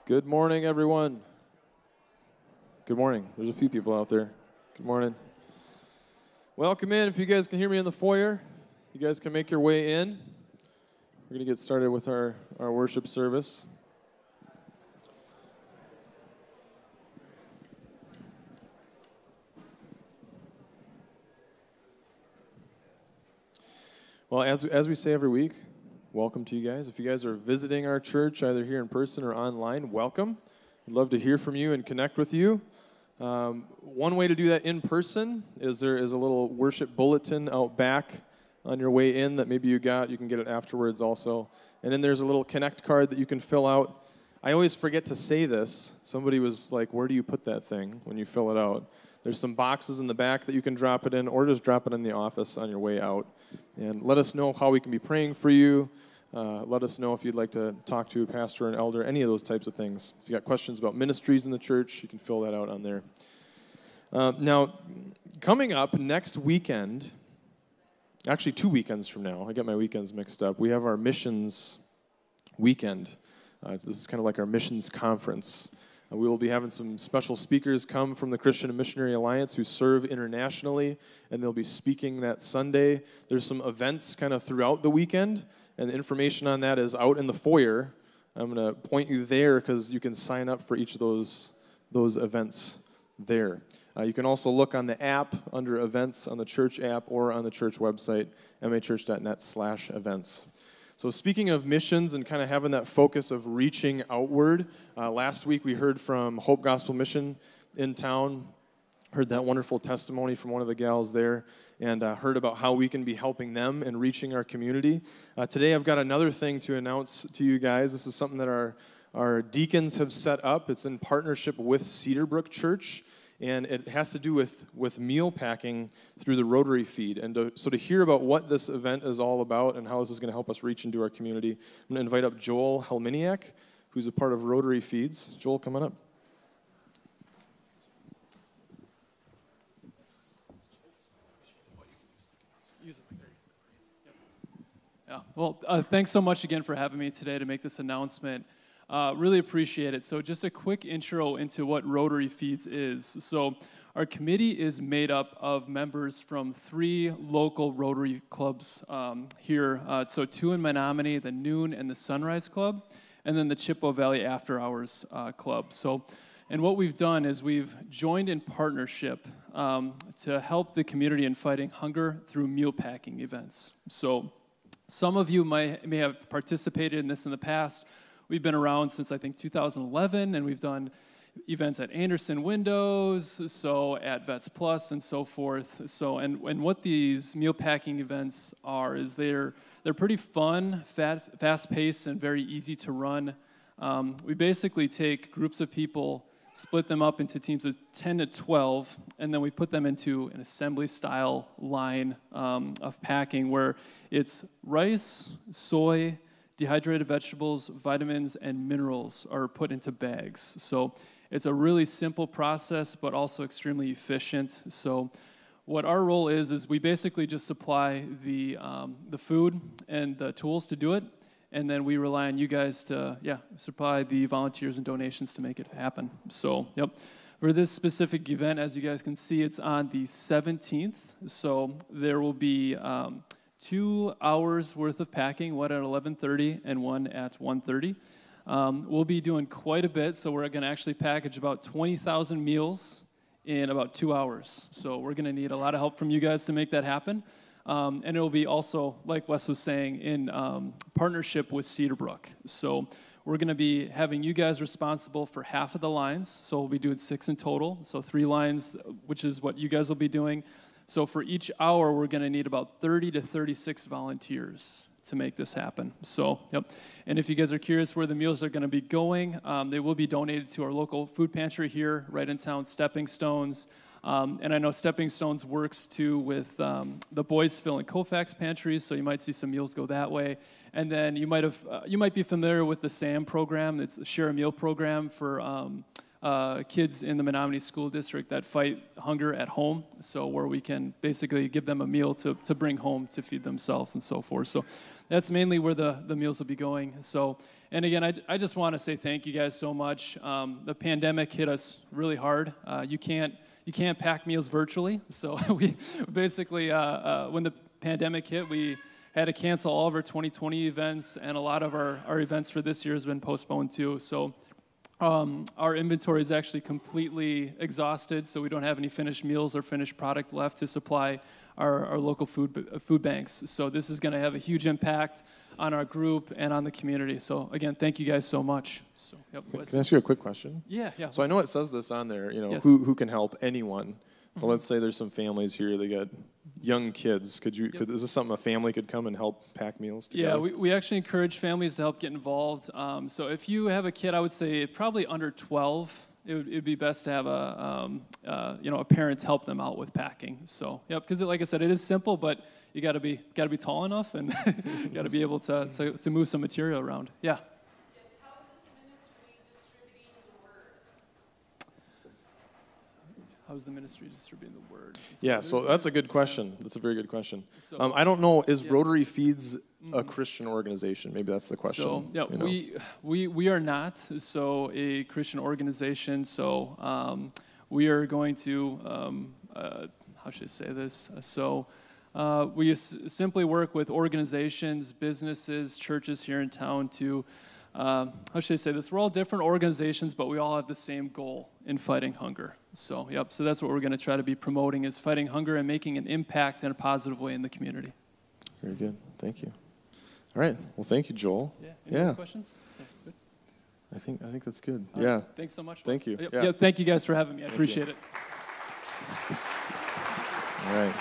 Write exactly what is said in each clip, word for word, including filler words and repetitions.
Good morning, everyone. Good morning. There's a few people out there. Good morning. Welcome in. If you guys can hear me in the foyer, you guys can make your way in. We're going to get started with our, our worship service. Well, as, as we say every week, welcome to you guys. If you guys are visiting our church, either here in person or online, welcome. We'd love to hear from you and connect with you. Um, one way to do that in person is there is a little worship bulletin out back on your way in that maybe you got. You can get it afterwards also. And then there's a little connect card that you can fill out. I always forget to say this. Somebody was like, where do you put that thing when you fill it out? There's some boxes in the back that you can drop it in, or just drop it in the office on your way out. And let us know how we can be praying for you. Uh, let us know if you'd like to talk to a pastor or an elder, any of those types of things. If you got questions about ministries in the church, you can fill that out on there. Uh, now, coming up next weekend, actually two weekends from now, I got my weekends mixed up, we have our missions weekend. Uh, this is kind of like our missions conference. Uh, we will be having some special speakers come from the Christian and Missionary Alliance who serve internationally, and they'll be speaking that Sunday. There's some events kind of throughout the weekend, and the information on that is out in the foyer. I'm going to point you there because you can sign up for each of those, those events there. Uh, you can also look on the app under events on the church app or on the church website, machurch.net slash events. So speaking of missions and kind of having that focus of reaching outward, uh, last week we heard from Hope Gospel Mission in town, heard that wonderful testimony from one of the gals there, and uh, heard about how we can be helping them and reaching our community. Uh, today I've got another thing to announce to you guys. This is something that our, our deacons have set up. It's in partnership with Cedarbrook Church. And it has to do with, with meal packing through the Rotary feed. And to, so to hear about what this event is all about and how this is going to help us reach into our community, I'm going to invite up Joel Helminiak, who's a part of Rotary Feeds. Joel, come on up. Yeah, well, uh, thanks so much again for having me today to make this announcement. Uh, really appreciate it. So just a quick intro into what Rotary Feeds is. So our committee is made up of members from three local Rotary clubs um, here. Uh, so two in Menomonie, the Noon and the Sunrise Club, and then the Chippewa Valley After Hours uh, Club. So, and what we've done is we've joined in partnership um, to help the community in fighting hunger through meal packing events. So some of you might, may have participated in this in the past. We've been around since, I think, two thousand eleven, and we've done events at Anderson Windows, so at Vets Plus, and so forth. So, and, and what these meal packing events are is they're they're pretty fun, fat, fast-paced, and very easy to run. Um, we basically take groups of people, split them up into teams of ten to twelve, and then we put them into an assembly-style line um, of packing where it's rice, soy, dehydrated vegetables, vitamins, and minerals are put into bags. So it's a really simple process, but also extremely efficient. So what our role is, is we basically just supply the, um, the food and the tools to do it, and then we rely on you guys to, yeah, supply the volunteers and donations to make it happen. So, yep. For this specific event, as you guys can see, it's on the seventeenth. So there will be um, two hours worth of packing, one at eleven thirty and one at one thirty. Um, we'll be doing quite a bit, so we're going to actually package about twenty thousand meals in about two hours. So we're going to need a lot of help from you guys to make that happen. Um, and it will be also, like Wes was saying, in um, partnership with Cedarbrook. So we're going to be having you guys responsible for half of the lines. So we'll be doing six in total. So three lines, which is what you guys will be doing. So for each hour, we're going to need about thirty to thirty-six volunteers to make this happen. So, yep. And if you guys are curious where the meals are going to be going, um, they will be donated to our local food pantry here, right in town, Stepping Stones. Um, and I know Stepping Stones works too with um, the Boysville and Colfax pantries, so you might see some meals go that way. And then you might have, uh, you might be familiar with the SAM program. It's a share a meal program for um, uh, kids in the Menomonie School District that fight hunger at home, so where we can basically give them a meal to, to bring home to feed themselves and so forth. So that's mainly where the, the meals will be going. So, and again, I, I just want to say thank you guys so much. Um, the pandemic hit us really hard. Uh, you can't you can't pack meals virtually, so we basically, uh, uh, when the pandemic hit, we had to cancel all of our twenty twenty events, and a lot of our, our events for this year has been postponed too. So um, our inventory is actually completely exhausted, so we don't have any finished meals or finished product left to supply our, our local food food banks. So this is going to have a huge impact on our group and on the community. So again, thank you guys so much. So, yep, can I ask you a quick question? Yeah, yeah. So I know it says this on there, you know, Yes. who who can help anyone. But Mm-hmm. let's say there's some families here that got young kids. Could you? Yep. Could, is this something a family could come and help pack meals together? Yeah, we, we actually encourage families to help get involved. Um, so if you have a kid, I would say probably under twelve, it would it'd be best to have a um, uh, you know a parent help them out with packing. So yep, because like I said, it is simple, but you got to be got to be tall enough and got to be able to, to to move some material around. Yeah. Yes. How is this ministry distributing the word? How's the ministry distributing the word? So Yeah, so there's- that's a good question. That's a very good question. So- Um, I don't know, is Yeah. Rotary Feeds a Christian organization? Maybe that's the question. So yeah, you know? we we we are not so a Christian organization. So um, we are going to um, uh, how should I say this? So uh, we s- simply work with organizations, businesses, churches here in town to uh, how should I say this? We're all different organizations, but we all have the same goal in fighting hunger. So yep. So that's what we're going to try to be promoting is fighting hunger and making an impact in a positive way in the community. Very good. Thank you. All right. Well, thank you, Joel. Yeah. Any Yeah. other questions? So, good. I think I think that's good. All yeah. right. Thanks so much. Thank Wes. you. Yep. Yeah. Yeah, thank you guys for having me. I Thank appreciate you. it. All right.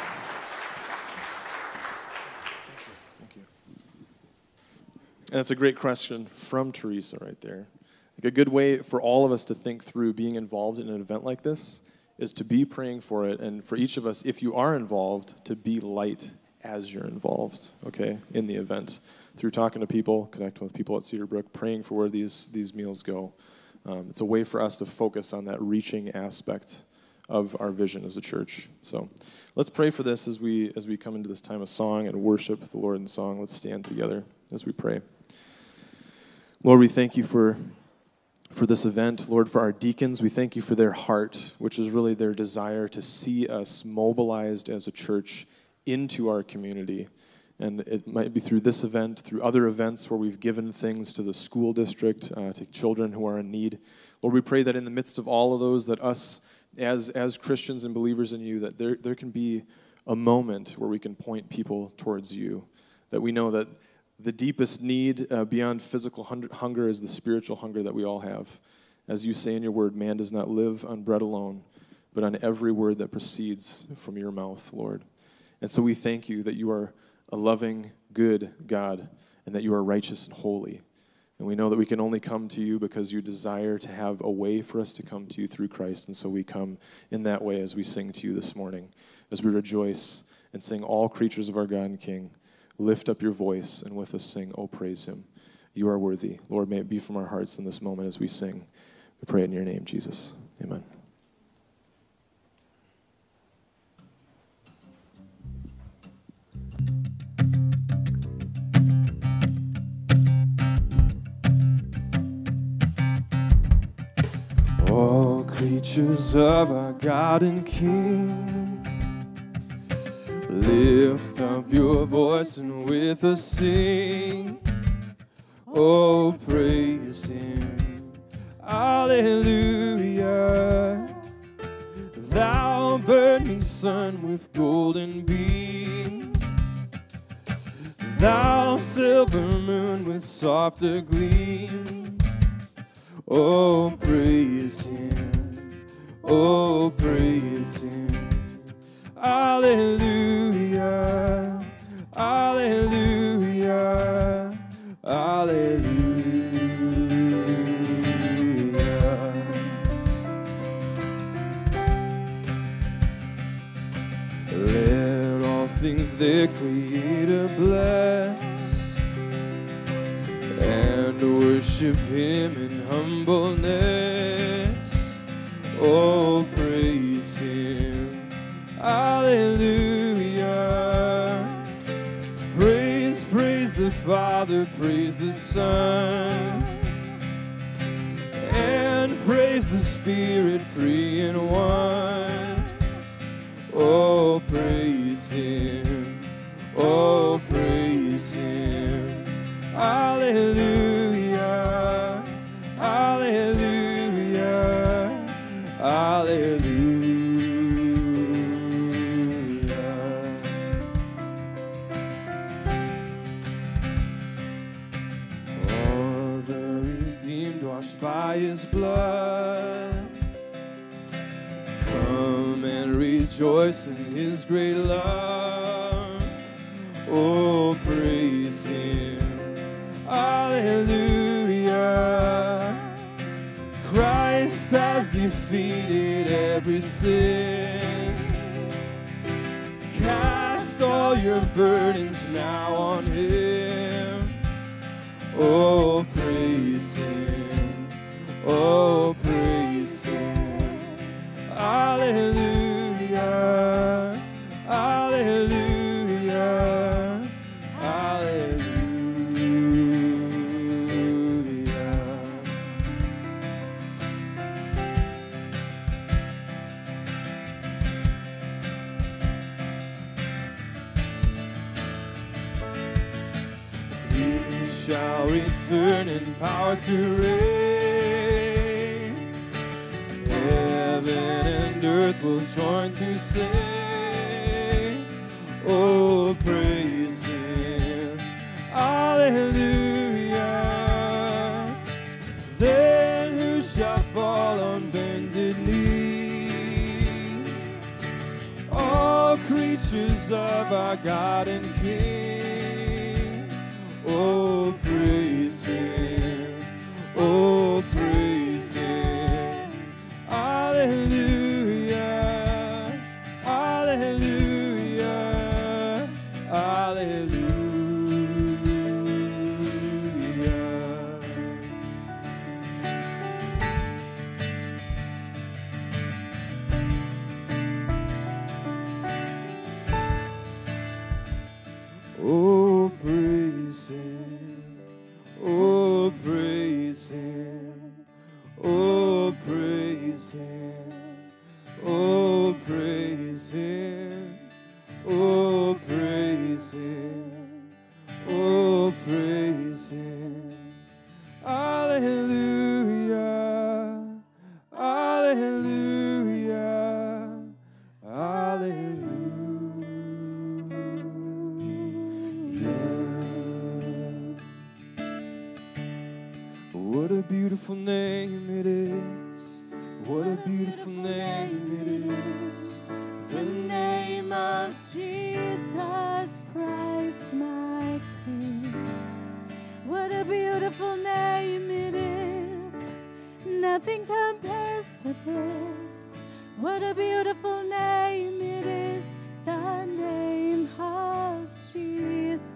Thank you. And that's a great question from Teresa right there. Like a good way for all of us to think through being involved in an event like this is to be praying for it, and for each of us, if you are involved, to be light as you're involved, okay, in the event. Through talking to people, connecting with people at Cedar Brook, praying for where these, these meals go. Um, it's a way for us to focus on that reaching aspect of our vision as a church. So let's pray for this as we as we come into this time of song and worship the Lord in song. Let's stand together as we pray. Lord, we thank you for for this event. Lord, for our deacons, we thank you for their heart, which is really their desire to see us mobilized as a church into our community. And it might be through this event, through other events where we've given things to the school district, uh, to children who are in need. Lord, we pray that in the midst of all of those, that us as as Christians and believers in you, that there, there can be a moment where we can point people towards you, that we know that the deepest need uh, beyond physical hunger is the spiritual hunger that we all have. As you say in your word, man does not live on bread alone, but on every word that proceeds from your mouth, Lord. And so we thank you that you are a loving, good God, and that you are righteous and holy. And we know that we can only come to you because you desire to have a way for us to come to you through Christ. And so we come in that way as we sing to you this morning, as we rejoice and sing, all creatures of our God and King, lift up your voice and with us sing, oh, praise him. You are worthy. Lord, may it be from our hearts in this moment as we sing. We pray in your name, Jesus. Amen. All creatures of our God and King, lift up your voice and with us sing. Oh, praise him. Hallelujah. Thou burning sun with golden beam, thou silver moon with softer gleam. Oh, praise him. Oh, praise him. Hallelujah, hallelujah, hallelujah. Let all things their Creator bless and worship him in humbleness. Oh, praise him. Hallelujah. Praise, praise the Father. Father, praise the Son, and praise the Spirit, three in one. Oh, praise Him, oh, praise Him. Hallelujah, hallelujah, hallelujah. All the redeemed washed by His blood, come and rejoice in His great love. Oh, praise Him, hallelujah. Christ has defeated every sin. Cast all your burdens now on Him. Oh, praise Him, oh, praise Him. Hallelujah, hallelujah, hallelujah. He shall return in power to reign. Heaven and earth will join to sing. Oh, praise Him, hallelujah. Then who shall fall on bended knee? All creatures of our God and King. Oh, praise Him, oh, praise Him. Hallelujah, hallelujah, hallelujah. Oh, praise Him, oh, praise Him, oh, praise Him, oh, praise Him, oh, praise Him, oh, praise Him. Hallelujah, hallelujah, hallelujah. What a beautiful name it is. What a beautiful name it is. The name of Jesus Christ, my King. What a beautiful name it is. Nothing compares to this. What a beautiful name it is. The name of Jesus.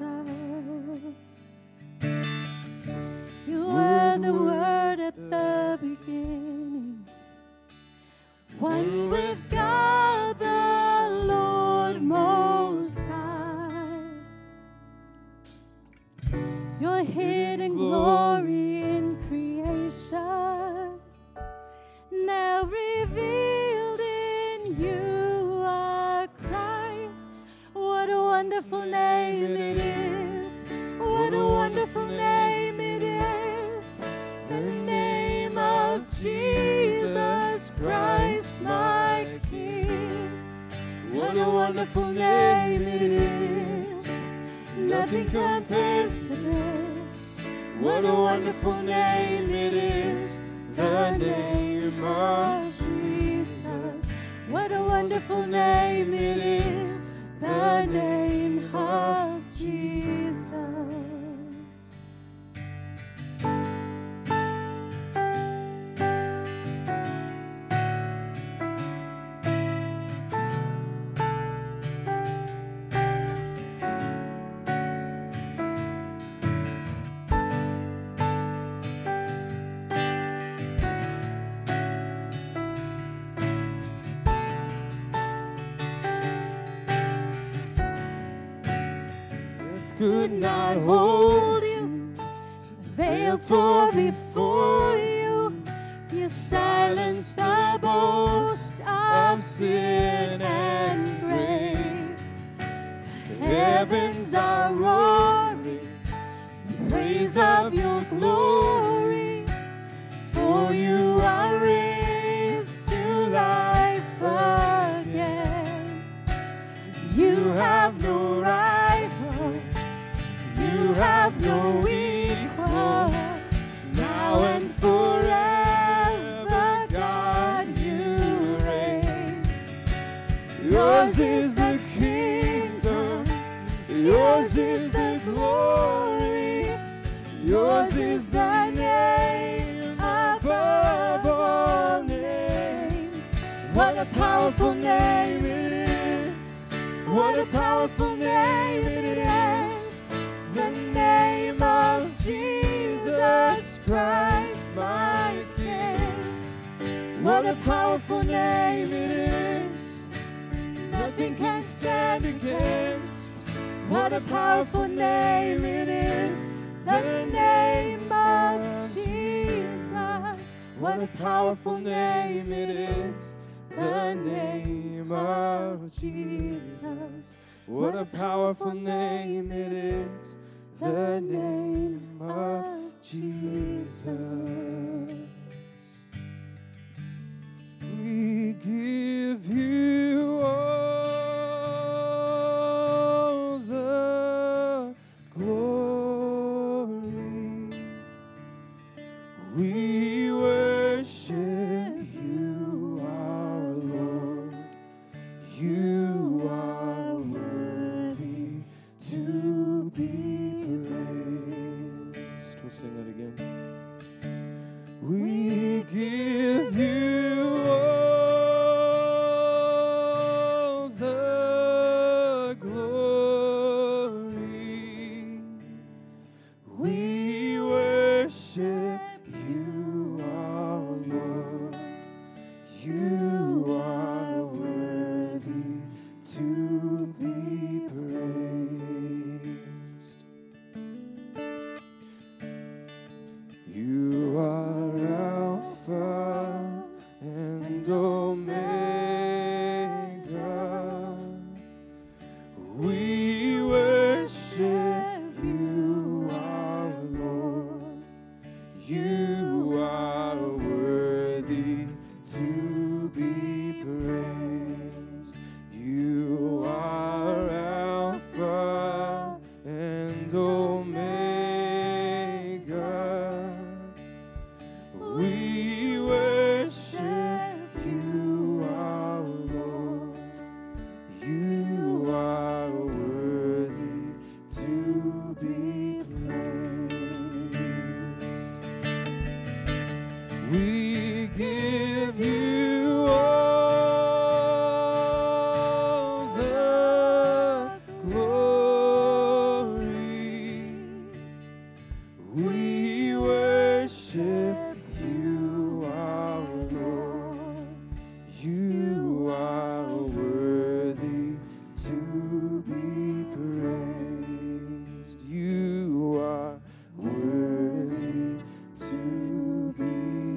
You were the Word at the beginning, one with God the Lord Most High. Your hidden glory in creation, now revealed in you are Christ. What a wonderful name it is. What a wonderful name it is. The name of Jesus Christ, my King. What a wonderful name it is. Nothing compares to this. What a wonderful name it is. The name of Jesus. What a wonderful name it is. The name of Jesus. could not hold you. The veil tore before you. You silenced the boast of sin and grave. The heavens are roaring in praise of your glory, for you are raised to life again. You have no rival, you have no equal, now and forever, God, you reign. Yours is the kingdom, yours is the glory, yours is the name above all names. What a powerful name it is, what a powerful name it is, the name of Jesus Christ, my King. What a powerful name it is, nothing can stand against. What a powerful name it is, the name of Jesus. What a powerful name it is, the name of Jesus. What a powerful name it is, the name of Jesus. We give you all the glory. We worship you, our Lord. You are worthy to be praised. We'll sing that again. We give you all the glory. We worship you, our Lord. You are worthy to be praised. You are Alpha and Omega. We worship you, our Lord. You are worthy to be praised. You are Alpha and Omega. We worship you, our Lord. You are worthy to be praised. We give you all the glory. We worship you, our Lord. You are worthy to be praised. You are worthy to be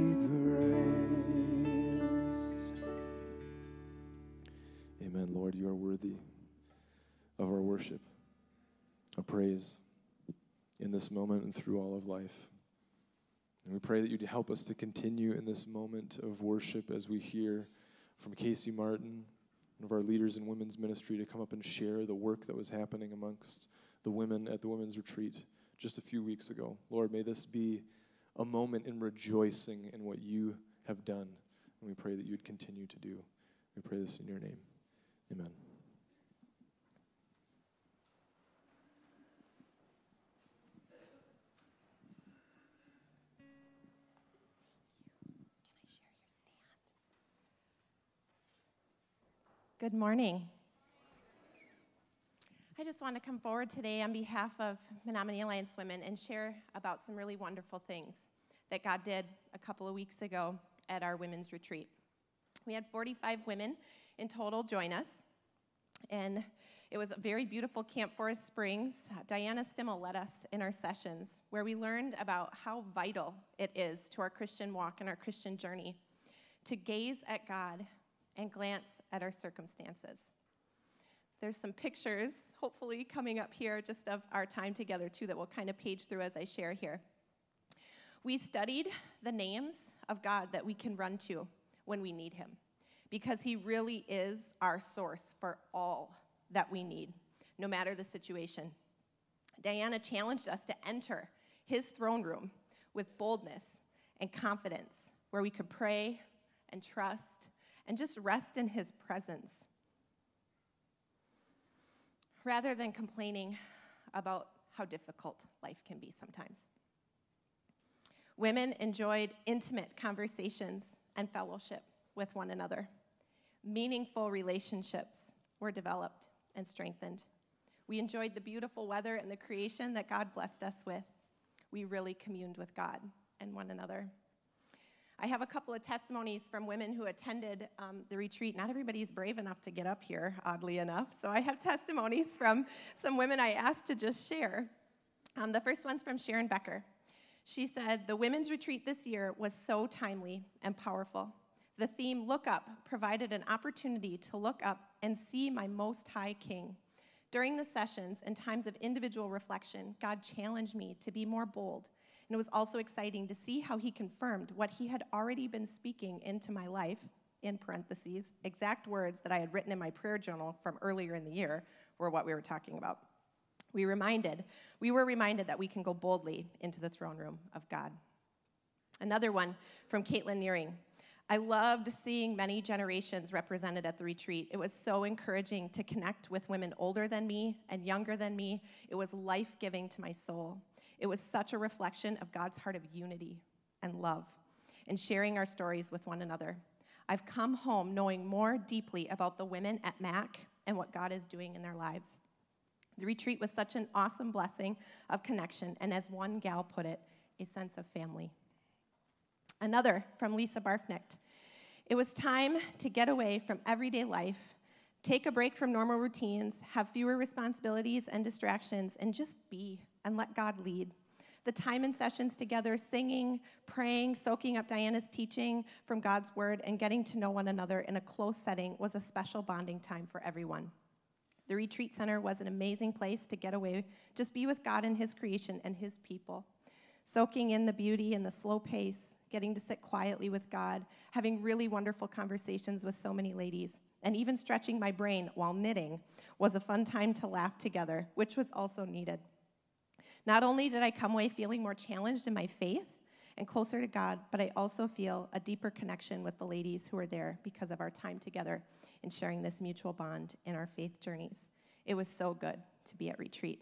praised. Amen, Lord, you are worthy of our worship, our praise in this moment and through all of life. And we pray that you'd help us to continue in this moment of worship as we hear from Casey Martin, one of our leaders in women's ministry, to come up and share the work that was happening amongst the women at the women's retreat just a few weeks ago. Lord, may this be a moment in rejoicing in what you have done. And we pray that you'd continue to do. We pray this in your name. Amen. Good morning. I just want to come forward today on behalf of Menomonie Alliance Women and share about some really wonderful things that God did a couple of weeks ago at our women's retreat. We had forty-five women in total join us, and It was a very beautiful Camp Forest Springs. Diana Stimmel led us in our sessions where we learned about how vital it is to our Christian walk and our Christian journey to gaze at God and glance at our circumstances. There's some pictures, hopefully, coming up here just of our time together, too, that we'll kind of page through as I share here. We studied the names of God that we can run to when we need him, because he really is our source for all that we need, no matter the situation. Diana challenged us to enter his throne room with boldness and confidence, where we could pray and trust and just rest in his presence, rather than complaining about how difficult life can be sometimes. Women enjoyed intimate conversations and fellowship with one another. Meaningful relationships were developed and strengthened. We enjoyed the beautiful weather and the creation that God blessed us with. We really communed with God and one another. I have a couple of testimonies from women who attended um, the retreat. Not everybody's brave enough to get up here, oddly enough. So I have testimonies from some women I asked to just share. Um, the first one's from Sharon Becker. She said, "The women's retreat this year was so timely and powerful. The theme, Look Up, provided an opportunity to look up and see my Most High King. During the sessions and times of individual reflection, God challenged me to be more bold. And it was also exciting to see how he confirmed what he had already been speaking into my life, in parentheses, exact words that I had written in my prayer journal from earlier in the year were what we were talking about. We reminded, we were reminded that we can go boldly into the throne room of God." Another one from Caitlin Nearing. "I loved seeing many generations represented at the retreat. It was so encouraging to connect with women older than me and younger than me. It was life-giving to my soul. It was such a reflection of God's heart of unity and love and sharing our stories with one another. I've come home knowing more deeply about the women at M A C and what God is doing in their lives. The retreat was such an awesome blessing of connection, and as one gal put it, a sense of family." Another from Lisa Barfnicht. "It was time to get away from everyday life, take a break from normal routines, have fewer responsibilities and distractions, and just be and let God lead. The time in sessions together, singing, praying, soaking up Diana's teaching from God's word, and getting to know one another in a close setting was a special bonding time for everyone. The retreat center was an amazing place to get away, just be with God and his creation and his people, soaking in the beauty and the slow pace, getting to sit quietly with God, having really wonderful conversations with so many ladies, and even stretching my brain while knitting was a fun time to laugh together, which was also needed. Not only did I come away feeling more challenged in my faith and closer to God, but I also feel a deeper connection with the ladies who were there because of our time together in sharing this mutual bond in our faith journeys. It was so good to be at retreat."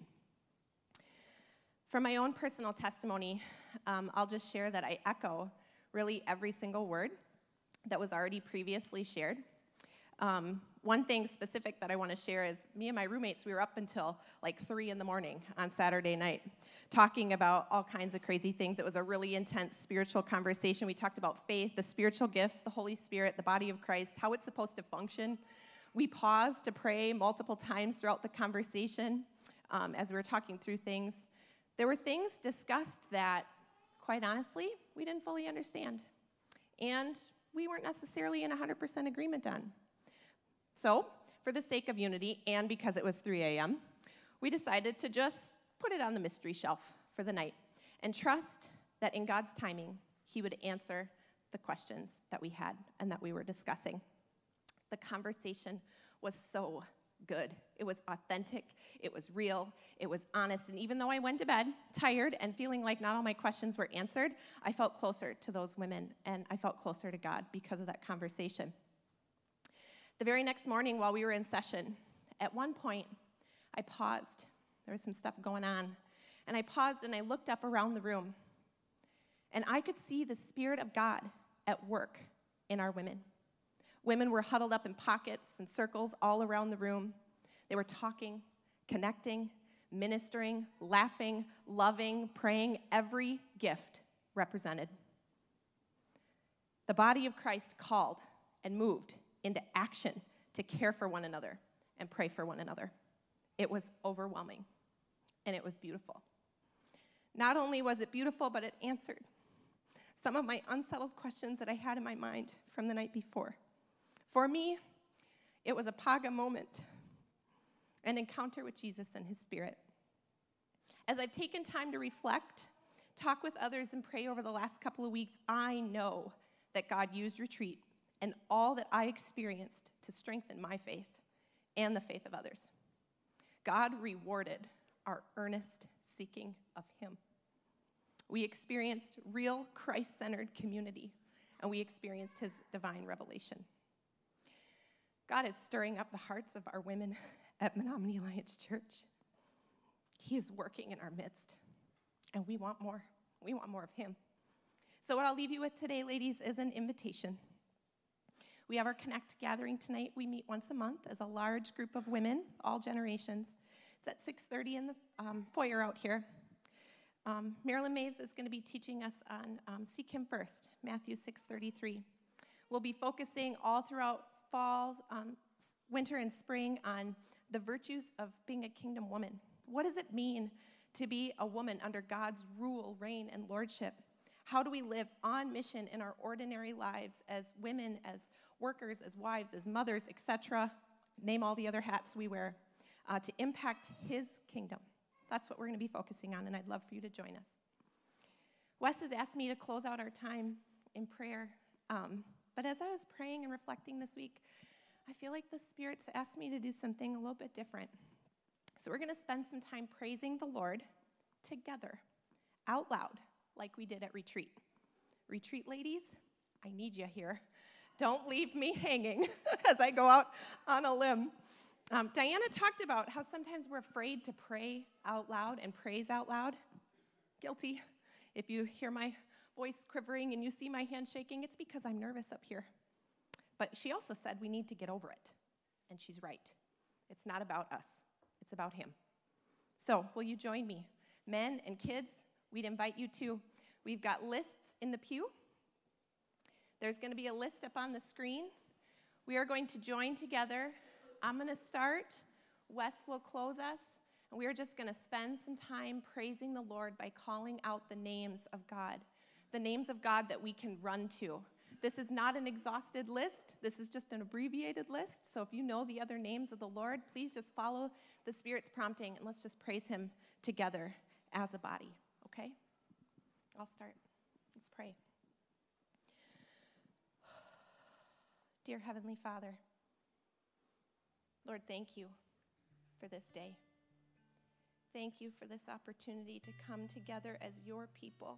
From my own personal testimony, um, I'll just share that I echo really every single word that was already previously shared. Um, one thing specific that I want to share is me and my roommates, we were up until like three in the morning on Saturday night talking about all kinds of crazy things. It was a really intense spiritual conversation. We talked about faith, the spiritual gifts, the Holy Spirit, the body of Christ, how it's supposed to function. We paused to pray multiple times throughout the conversation um, as we were talking through things. There were things discussed that, quite honestly, we didn't fully understand. And we weren't necessarily in one hundred percent agreement on. So, for the sake of unity, and because it was three a.m., we decided to just put it on the mystery shelf for the night and trust that in God's timing, he would answer the questions that we had and that we were discussing. The conversation was so good. It was authentic, it was real, it was honest, and even though I went to bed tired and feeling like not all my questions were answered, I felt closer to those women, and I felt closer to God because of that conversation. The very next morning while we were in session, at one point, I paused. There was some stuff going on, and I paused and I looked up around the room, and I could see the Spirit of God at work in our women. Women were huddled up in pockets and circles all around the room. They were talking, connecting, ministering, laughing, loving, praying, every gift represented. The body of Christ called and moved into action to care for one another and pray for one another. It was overwhelming, and it was beautiful. Not only was it beautiful, but it answered some of my unsettled questions that I had in my mind from the night before. For me, it was a Paga moment, an encounter with Jesus and his Spirit. As I've taken time to reflect, talk with others, and pray over the last couple of weeks, I know that God used retreat and all that I experienced to strengthen my faith and the faith of others. God rewarded our earnest seeking of him. We experienced real Christ-centered community, and we experienced his divine revelation. God is stirring up the hearts of our women at Menomonie Alliance Church. He is working in our midst, and we want more. We want more of him. So what I'll leave you with today, ladies, is an invitation. We have our Connect gathering tonight. We meet once a month as a large group of women, all generations. It's at six thirty in the um, foyer out here. Um, Marilyn Maves is going to be teaching us on um, Seek Him First, Matthew six thirty-three. We'll be focusing all throughout fall, um, winter, and spring on the virtues of being a kingdom woman. What does it mean to be a woman under God's rule, reign, and lordship? How do we live on mission in our ordinary lives as women, as workers, as wives, as mothers, et cetera? Name all the other hats we wear uh, to impact his kingdom. That's what we're going to be focusing on, and I'd love for you to join us. Wes has asked me to close out our time in prayer, um, but as I was praying and reflecting this week, I feel like the Spirit's asked me to do something a little bit different. So we're going to spend some time praising the Lord together, out loud, like we did at Retreat. Retreat ladies, I need you here. Don't leave me hanging as I go out on a limb. Um, Diana talked about how sometimes we're afraid to pray out loud and praise out loud. Guilty. If you hear my voice quivering and you see my hand shaking, it's because I'm nervous up here. But she also said we need to get over it. And she's right. It's not about us. It's about him. So will you join me? Men and kids, we'd invite you to. We've got lists in the pew. There's going to be a list up on the screen. We are going to join together. I'm going to start. Wes will close us. And we are just going to spend some time praising the Lord by calling out the names of God, the names of God that we can run to. This is not an exhausted list. This is just an abbreviated list. So if you know the other names of the Lord, please just follow the Spirit's prompting, and let's just praise him together as a body, okay? I'll start. Let's pray. Dear Heavenly Father, Lord, thank you for this day. Thank you for this opportunity to come together as your people,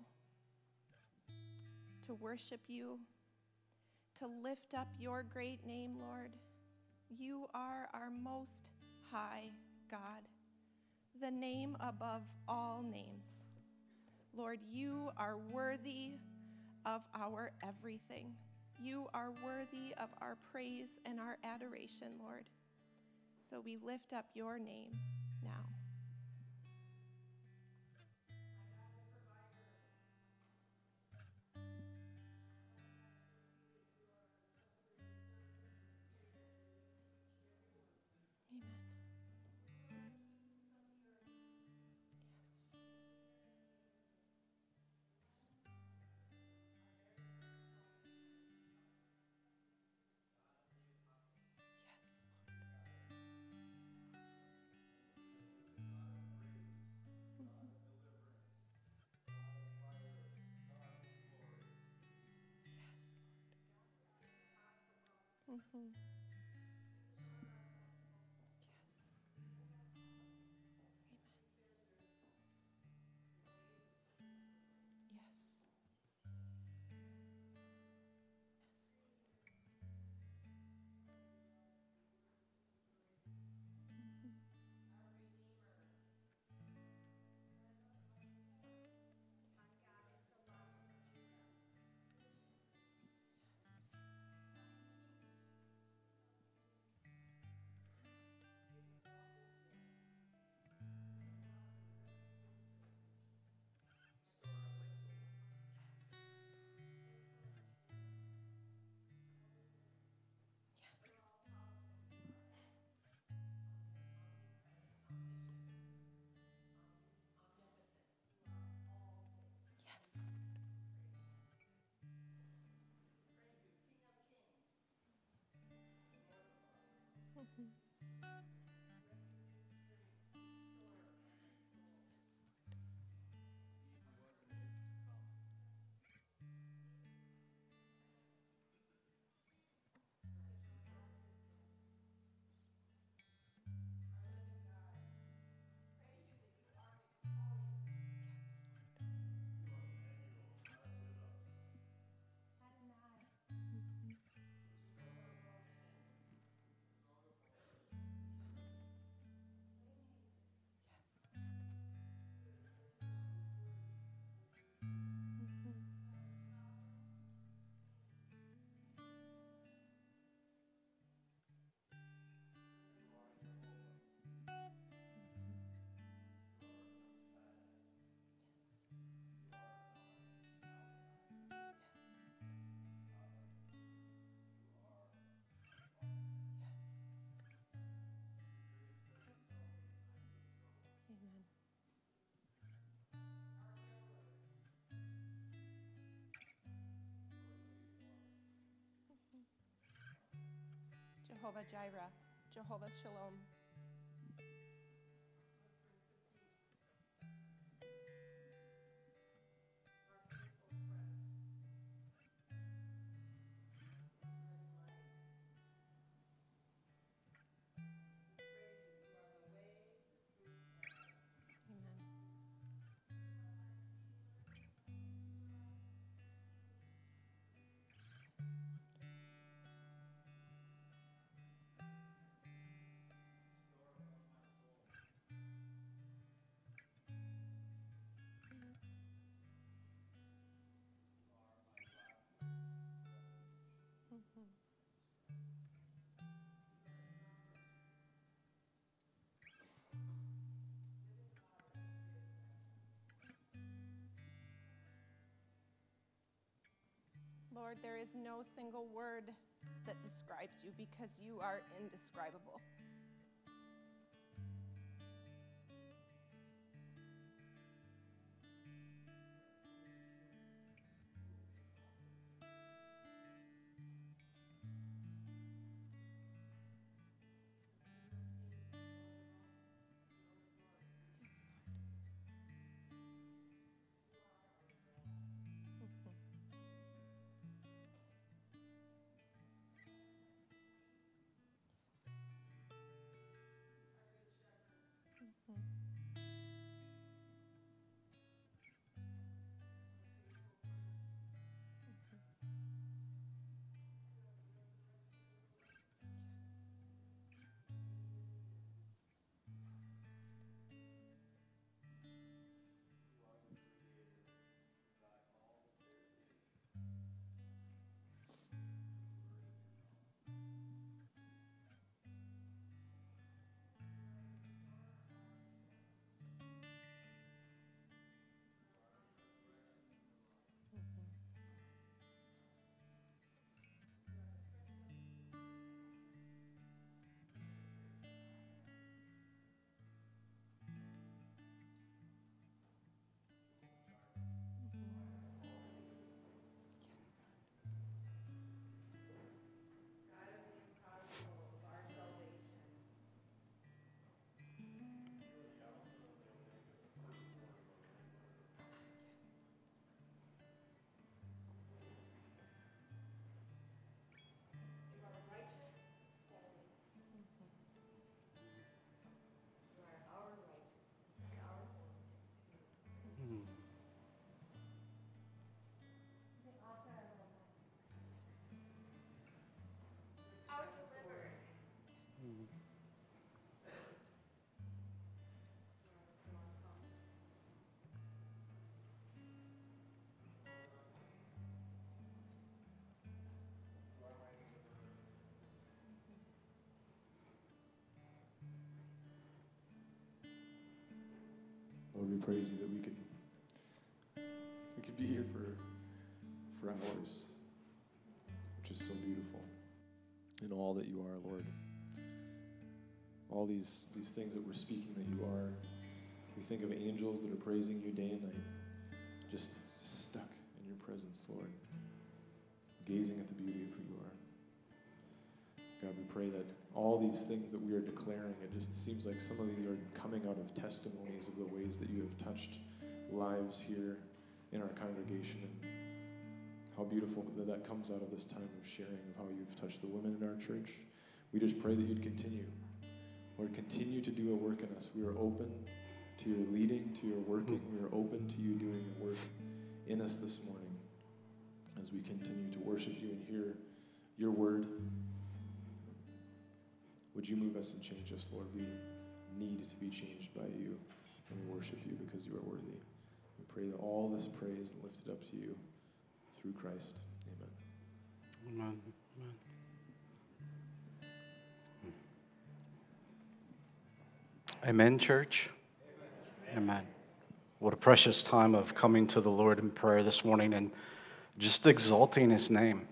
to worship you, to lift up your great name, Lord. You are our most high God, the name above all names. Lord, you are worthy of our everything. You are worthy of our praise and our adoration, Lord. So we lift up your name now. Mm-hmm. Yes. Amen. Jehovah Jireh, Jehovah Shalom. Amen. Mhm. Lord, there is no single word that describes you because you are indescribable. Yes, Lord. Mhm. Mhm. God of the impossible, of our salvation. You are righteous, holy. You are our righteousness and our holiness too. Our deliverer. Lord, we praise you that we could we could be here for for hours, which is so beautiful. In all that you are, Lord. All these these things that we're speaking that you are. We think of angels that are praising you day and night, just stuck in your presence, Lord, gazing at the beauty of who you are. God, we pray that all these things that we are declaring, it just seems like some of these are coming out of testimonies of the ways that you have touched lives here in our congregation, and how beautiful that that comes out of this time of sharing of how you've touched the women in our church. We just pray that you'd continue. Lord, continue to do a work in us. We are open to your leading, to your working. We are open to you doing a work in us this morning as we continue to worship you and hear your word. Would you move us and change us, Lord? We need to be changed by you, and we worship you because you are worthy. We pray that all this praise and lift it up to you through Christ. Amen. Amen. Amen. Amen, church. Amen. Amen. What a precious time of coming to the Lord in prayer this morning and just exalting his name,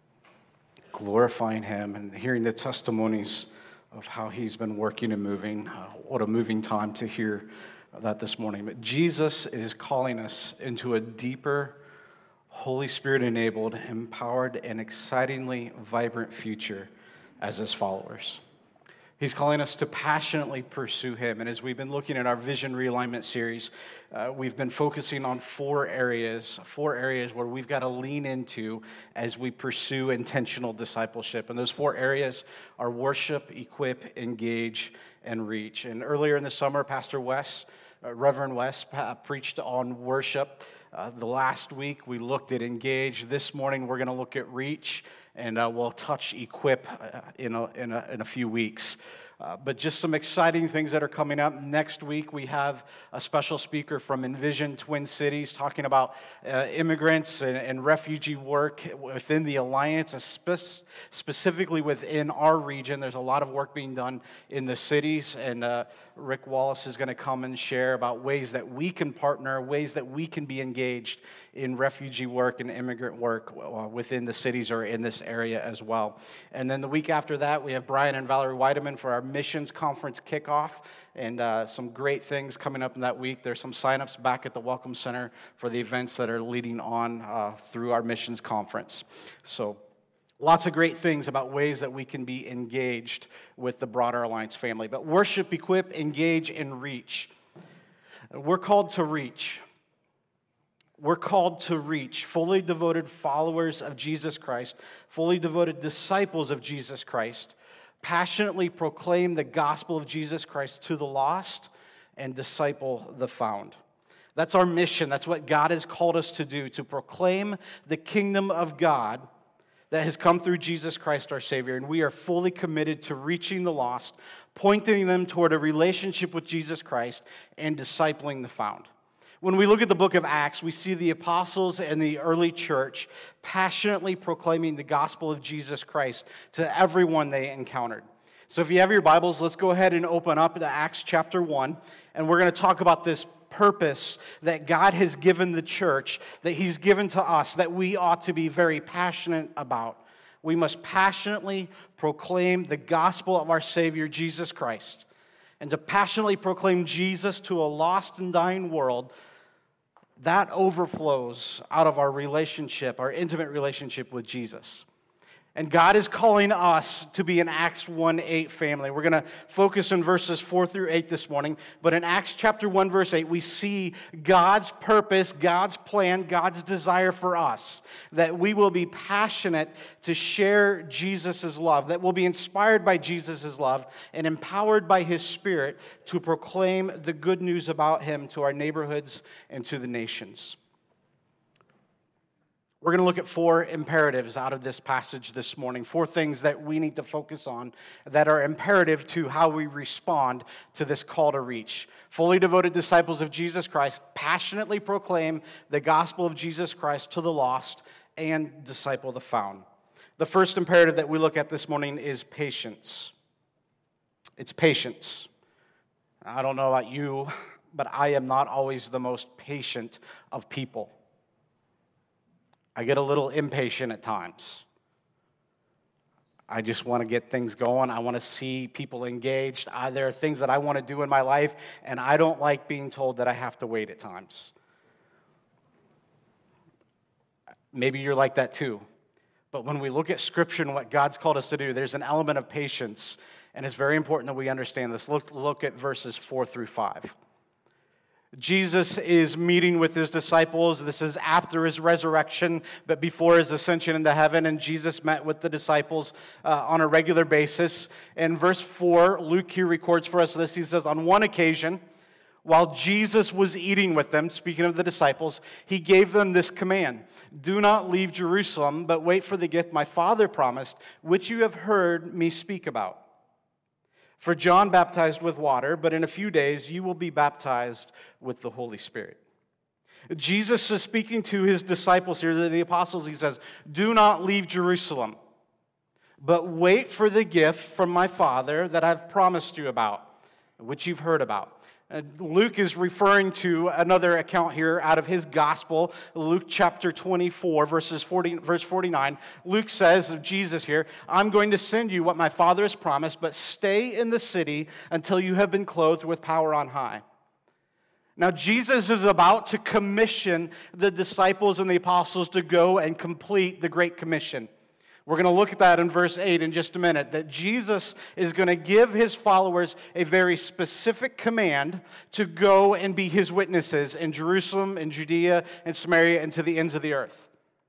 glorifying him, and hearing the testimonies of how he's been working and moving. Uh, what a moving time to hear that this morning. But Jesus is calling us into a deeper, Holy Spirit-enabled, empowered, and excitingly vibrant future as his followers. He's calling us to passionately pursue him. And as we've been looking at our Vision Realignment series, uh, we've been focusing on four areas, four areas where we've got to lean into as we pursue intentional discipleship. And those four areas are worship, equip, engage, and reach. And earlier in the summer, Pastor Wes, uh, Reverend Wes, uh, preached on worship. Uh, the last week, we looked at engage. This morning, we're going to look at reach, and uh, we'll touch equip uh, in, a, in, a, in a few weeks. Uh, but just some exciting things that are coming up. Next week, we have a special speaker from Envision Twin Cities talking about uh, immigrants and, and refugee work within the Alliance, spe- specifically within our region. There's a lot of work being done in the cities, and uh, Rick Wallace is going to come and share about ways that we can partner, ways that we can be engaged in refugee work and immigrant work uh, within the cities or in this area as well. And then the week after that, we have Brian and Valerie Weideman for our missions conference kickoff, and uh, some great things coming up in that week. There's some signups back at the Welcome Center for the events that are leading on uh, through our missions conference. So lots of great things about ways that we can be engaged with the broader Alliance family. But worship, equip, engage, and reach. We're called to reach. We're called to reach fully devoted followers of Jesus Christ, fully devoted disciples of Jesus Christ, passionately proclaim the gospel of Jesus Christ to the lost, and disciple the found. That's our mission. That's what God has called us to do, to proclaim the kingdom of God that has come through Jesus Christ, our Savior. And we are fully committed to reaching the lost, pointing them toward a relationship with Jesus Christ, and discipling the found. When we look at the book of Acts, we see the apostles and the early church passionately proclaiming the gospel of Jesus Christ to everyone they encountered. So if you have your Bibles, let's go ahead and open up to Acts chapter one, and we're going to talk about this purpose that God has given the church, that he's given to us, that we ought to be very passionate about. We must passionately proclaim the gospel of our Savior, Jesus Christ. And to passionately proclaim Jesus to a lost and dying world, that overflows out of our relationship, our intimate relationship with Jesus. And God is calling us to be an Acts one eight family. We're going to focus on verses four through eight this morning. But in Acts chapter one, verse eight, we see God's purpose, God's plan, God's desire for us. That we will be passionate to share Jesus' love. That we'll be inspired by Jesus' love and empowered by his Spirit to proclaim the good news about him to our neighborhoods and to the nations. We're going to look at four imperatives out of this passage this morning, four things that we need to focus on that are imperative to how we respond to this call to reach. Fully devoted disciples of Jesus Christ passionately proclaim the gospel of Jesus Christ to the lost and disciple the found. The first imperative that we look at this morning is patience. It's patience. I don't know about you, but I am not always the most patient of people. I get a little impatient at times. I just want to get things going. I want to see people engaged. Uh, there are things that I want to do in my life, and I don't like being told that I have to wait at times. Maybe you're like that too. But when we look at Scripture and what God's called us to do, there's an element of patience, and it's very important that we understand this. Look, look at verses four through five. Jesus is meeting with his disciples. This is after his resurrection, but before his ascension into heaven, and Jesus met with the disciples uh, on a regular basis. In verse four, Luke here records for us this. He says, on one occasion, while Jesus was eating with them, speaking of the disciples, he gave them this command: do not leave Jerusalem, but wait for the gift my Father promised, which you have heard me speak about. For John baptized with water, but in a few days you will be baptized with the Holy Spirit. Jesus is speaking to his disciples here, the apostles. He says, do not leave Jerusalem, but wait for the gift from my Father that I've promised you about, which you've heard about. Luke is referring to another account here out of his gospel, Luke chapter twenty-four, verses forty, verse forty-nine. Luke says of Jesus here, I'm going to send you what my Father has promised, but stay in the city until you have been clothed with power on high. Now, Jesus is about to commission the disciples and the apostles to go and complete the Great Commission. We're going to look at that in verse eight in just a minute, that Jesus is going to give his followers a very specific command to go and be his witnesses in Jerusalem, in Judea, and Samaria, and to the ends of the earth.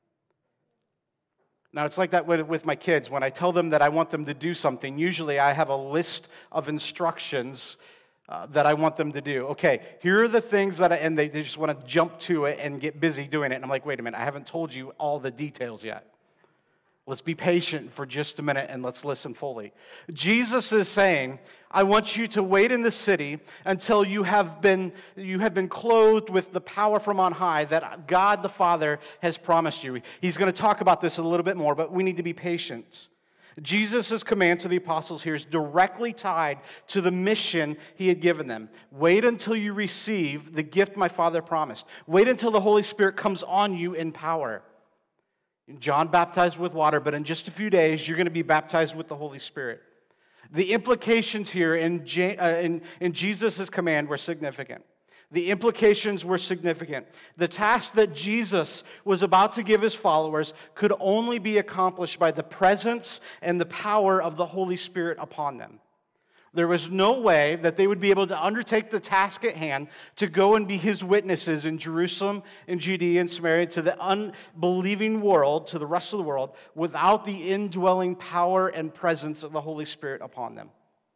Now, it's like that with, with my kids. When I tell them that I want them to do something, usually I have a list of instructions uh, that I want them to do. Okay, here are the things that I, and they, they just want to jump to it and get busy doing it. And I'm like, wait a minute, I haven't told you all the details yet. Let's be patient for just a minute and let's listen fully. Jesus is saying, I want you to wait in the city until you have been, you have been clothed with the power from on high that God the Father has promised you. He's going to talk about this a little bit more, but we need to be patient. Jesus' command to the apostles here is directly tied to the mission he had given them. Wait until you receive the gift my Father promised. Wait until the Holy Spirit comes on you in power. John baptized with water, but in just a few days, you're going to be baptized with the Holy Spirit. The implications here in, Je- uh, in, in Jesus' command were significant. The implications were significant. The task that Jesus was about to give his followers could only be accomplished by the presence and the power of the Holy Spirit upon them. There was no way that they would be able to undertake the task at hand to go and be his witnesses in Jerusalem, in Judea, and Samaria, to the unbelieving world, to the rest of the world, without the indwelling power and presence of the Holy Spirit upon them.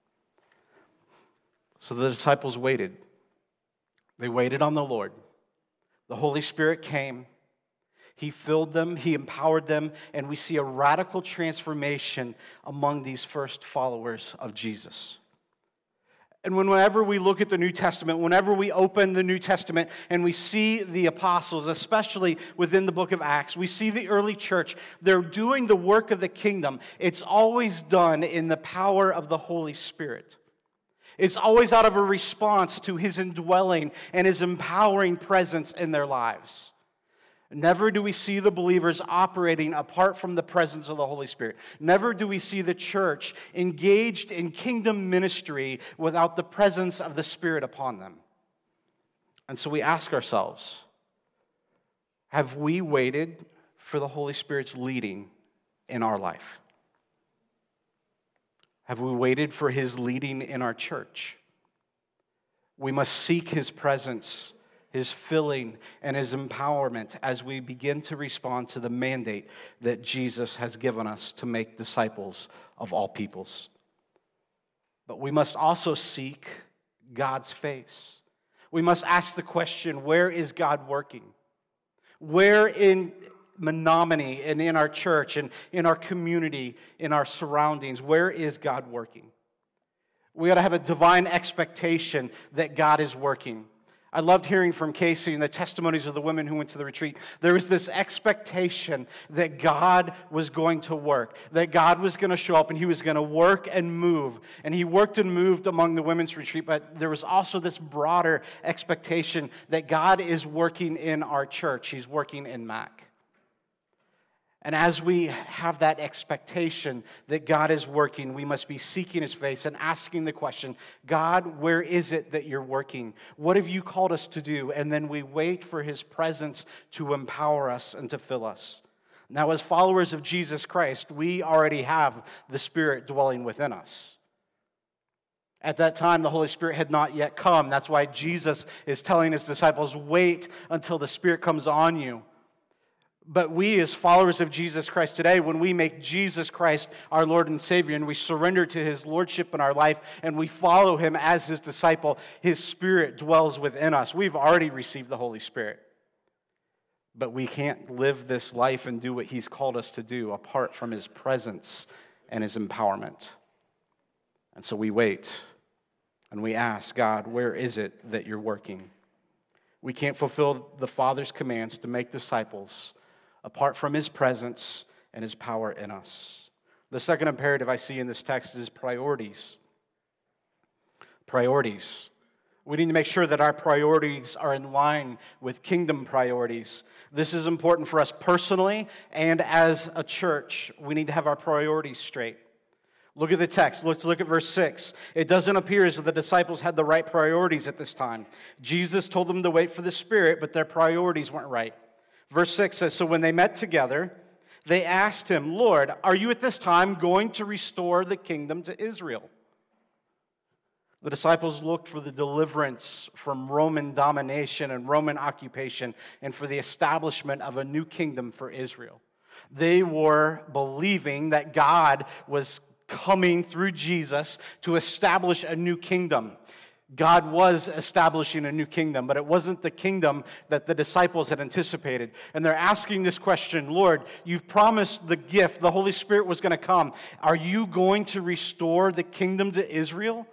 So the disciples waited. They waited on the Lord. The Holy Spirit came. He filled them, he empowered them, and we see a radical transformation among these first followers of Jesus. And whenever we look at the New Testament, whenever we open the New Testament and we see the apostles, especially within the book of Acts, we see the early church, they're doing the work of the kingdom. It's always done in the power of the Holy Spirit. It's always out of a response to his indwelling and his empowering presence in their lives. Never do we see the believers operating apart from the presence of the Holy Spirit. Never do we see the church engaged in kingdom ministry without the presence of the Spirit upon them. And so we ask ourselves, have we waited for the Holy Spirit's leading in our life? Have we waited for his leading in our church? We must seek his presence, his filling, and his empowerment as we begin to respond to the mandate that Jesus has given us to make disciples of all peoples. But we must also seek God's face. We must ask the question, where is God working? Where in Menomonie and in our church and in our community, in our surroundings, where is God working? We ought to have a divine expectation that God is working. I loved hearing from Casey and the testimonies of the women who went to the retreat. There was this expectation that God was going to work, that God was going to show up and he was going to work and move. And he worked and moved among the women's retreat, but there was also this broader expectation that God is working in our church. He's working in M A C. And as we have that expectation that God is working, we must be seeking his face and asking the question, God, where is it that you're working? What have you called us to do? And then we wait for his presence to empower us and to fill us. Now, as followers of Jesus Christ, we already have the Spirit dwelling within us. At that time, the Holy Spirit had not yet come. That's why Jesus is telling his disciples, wait until the Spirit comes on you. But we, as followers of Jesus Christ today, when we make Jesus Christ our Lord and Savior and we surrender to His Lordship in our life and we follow Him as His disciple, His Spirit dwells within us. We've already received the Holy Spirit. But we can't live this life and do what He's called us to do apart from His presence and His empowerment. And so we wait and we ask, God, where is it that you're working? We can't fulfill the Father's commands to make disciples apart from His presence and His power in us. The second imperative I see in this text is priorities. Priorities. We need to make sure that our priorities are in line with kingdom priorities. This is important for us personally and as a church. We need to have our priorities straight. Look at the text. Let's look at verse six. It doesn't appear as if the disciples had the right priorities at this time. Jesus told them to wait for the Spirit, but their priorities weren't right. Verse six says, so when they met together, they asked Him, Lord, are you at this time going to restore the kingdom to Israel? The disciples looked for the deliverance from Roman domination and Roman occupation and for the establishment of a new kingdom for Israel. They were believing that God was coming through Jesus to establish a new kingdom. God was establishing a new kingdom, but it wasn't the kingdom that the disciples had anticipated. And they're asking this question, Lord, you've promised the gift, the Holy Spirit was going to come. Are you going to restore the kingdom to Israel?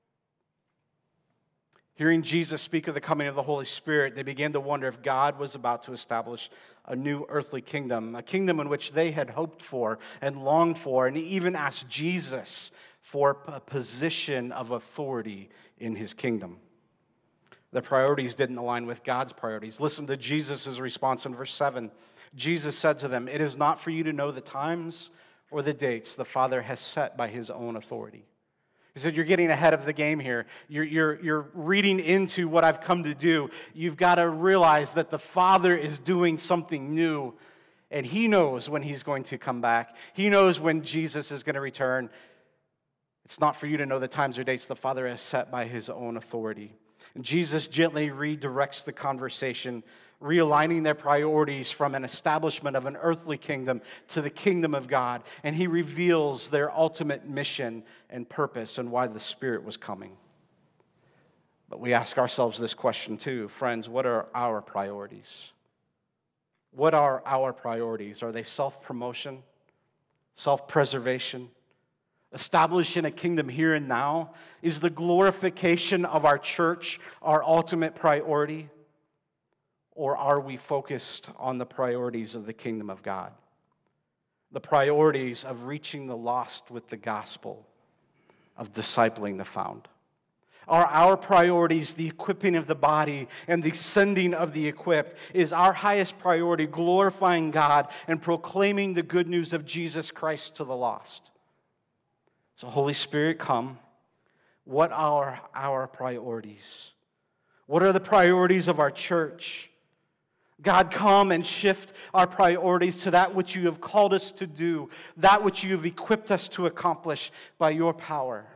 Hearing Jesus speak of the coming of the Holy Spirit, they began to wonder if God was about to establish a new earthly kingdom, a kingdom in which they had hoped for and longed for, and even asked Jesus for a position of authority in His kingdom. Their priorities didn't align with God's priorities. Listen to Jesus' response in verse seven. Jesus said to them, it is not for you to know the times or the dates the Father has set by His own authority. He said, you're getting ahead of the game here. You're, you're, you're reading into what I've come to do. You've got to realize that the Father is doing something new, and He knows when He's going to come back. He knows when Jesus is going to return. It's not for you to know the times or dates the Father has set by His own authority. And Jesus gently redirects the conversation, realigning their priorities from an establishment of an earthly kingdom to the kingdom of God. And He reveals their ultimate mission and purpose and why the Spirit was coming. But we ask ourselves this question too, friends, what are our priorities? What are our priorities? Are they self-promotion, self-preservation, establishing a kingdom here and now? Is the glorification of our church our ultimate priority? Or are we focused on the priorities of the kingdom of God? The priorities of reaching the lost with the gospel, of discipling the found. Are our priorities the equipping of the body and the sending of the equipped? Is our highest priority glorifying God and proclaiming the good news of Jesus Christ to the lost? So, Holy Spirit, come. What are our priorities? What are the priorities of our church? God, come and shift our priorities to that which you have called us to do, that which you have equipped us to accomplish by your power.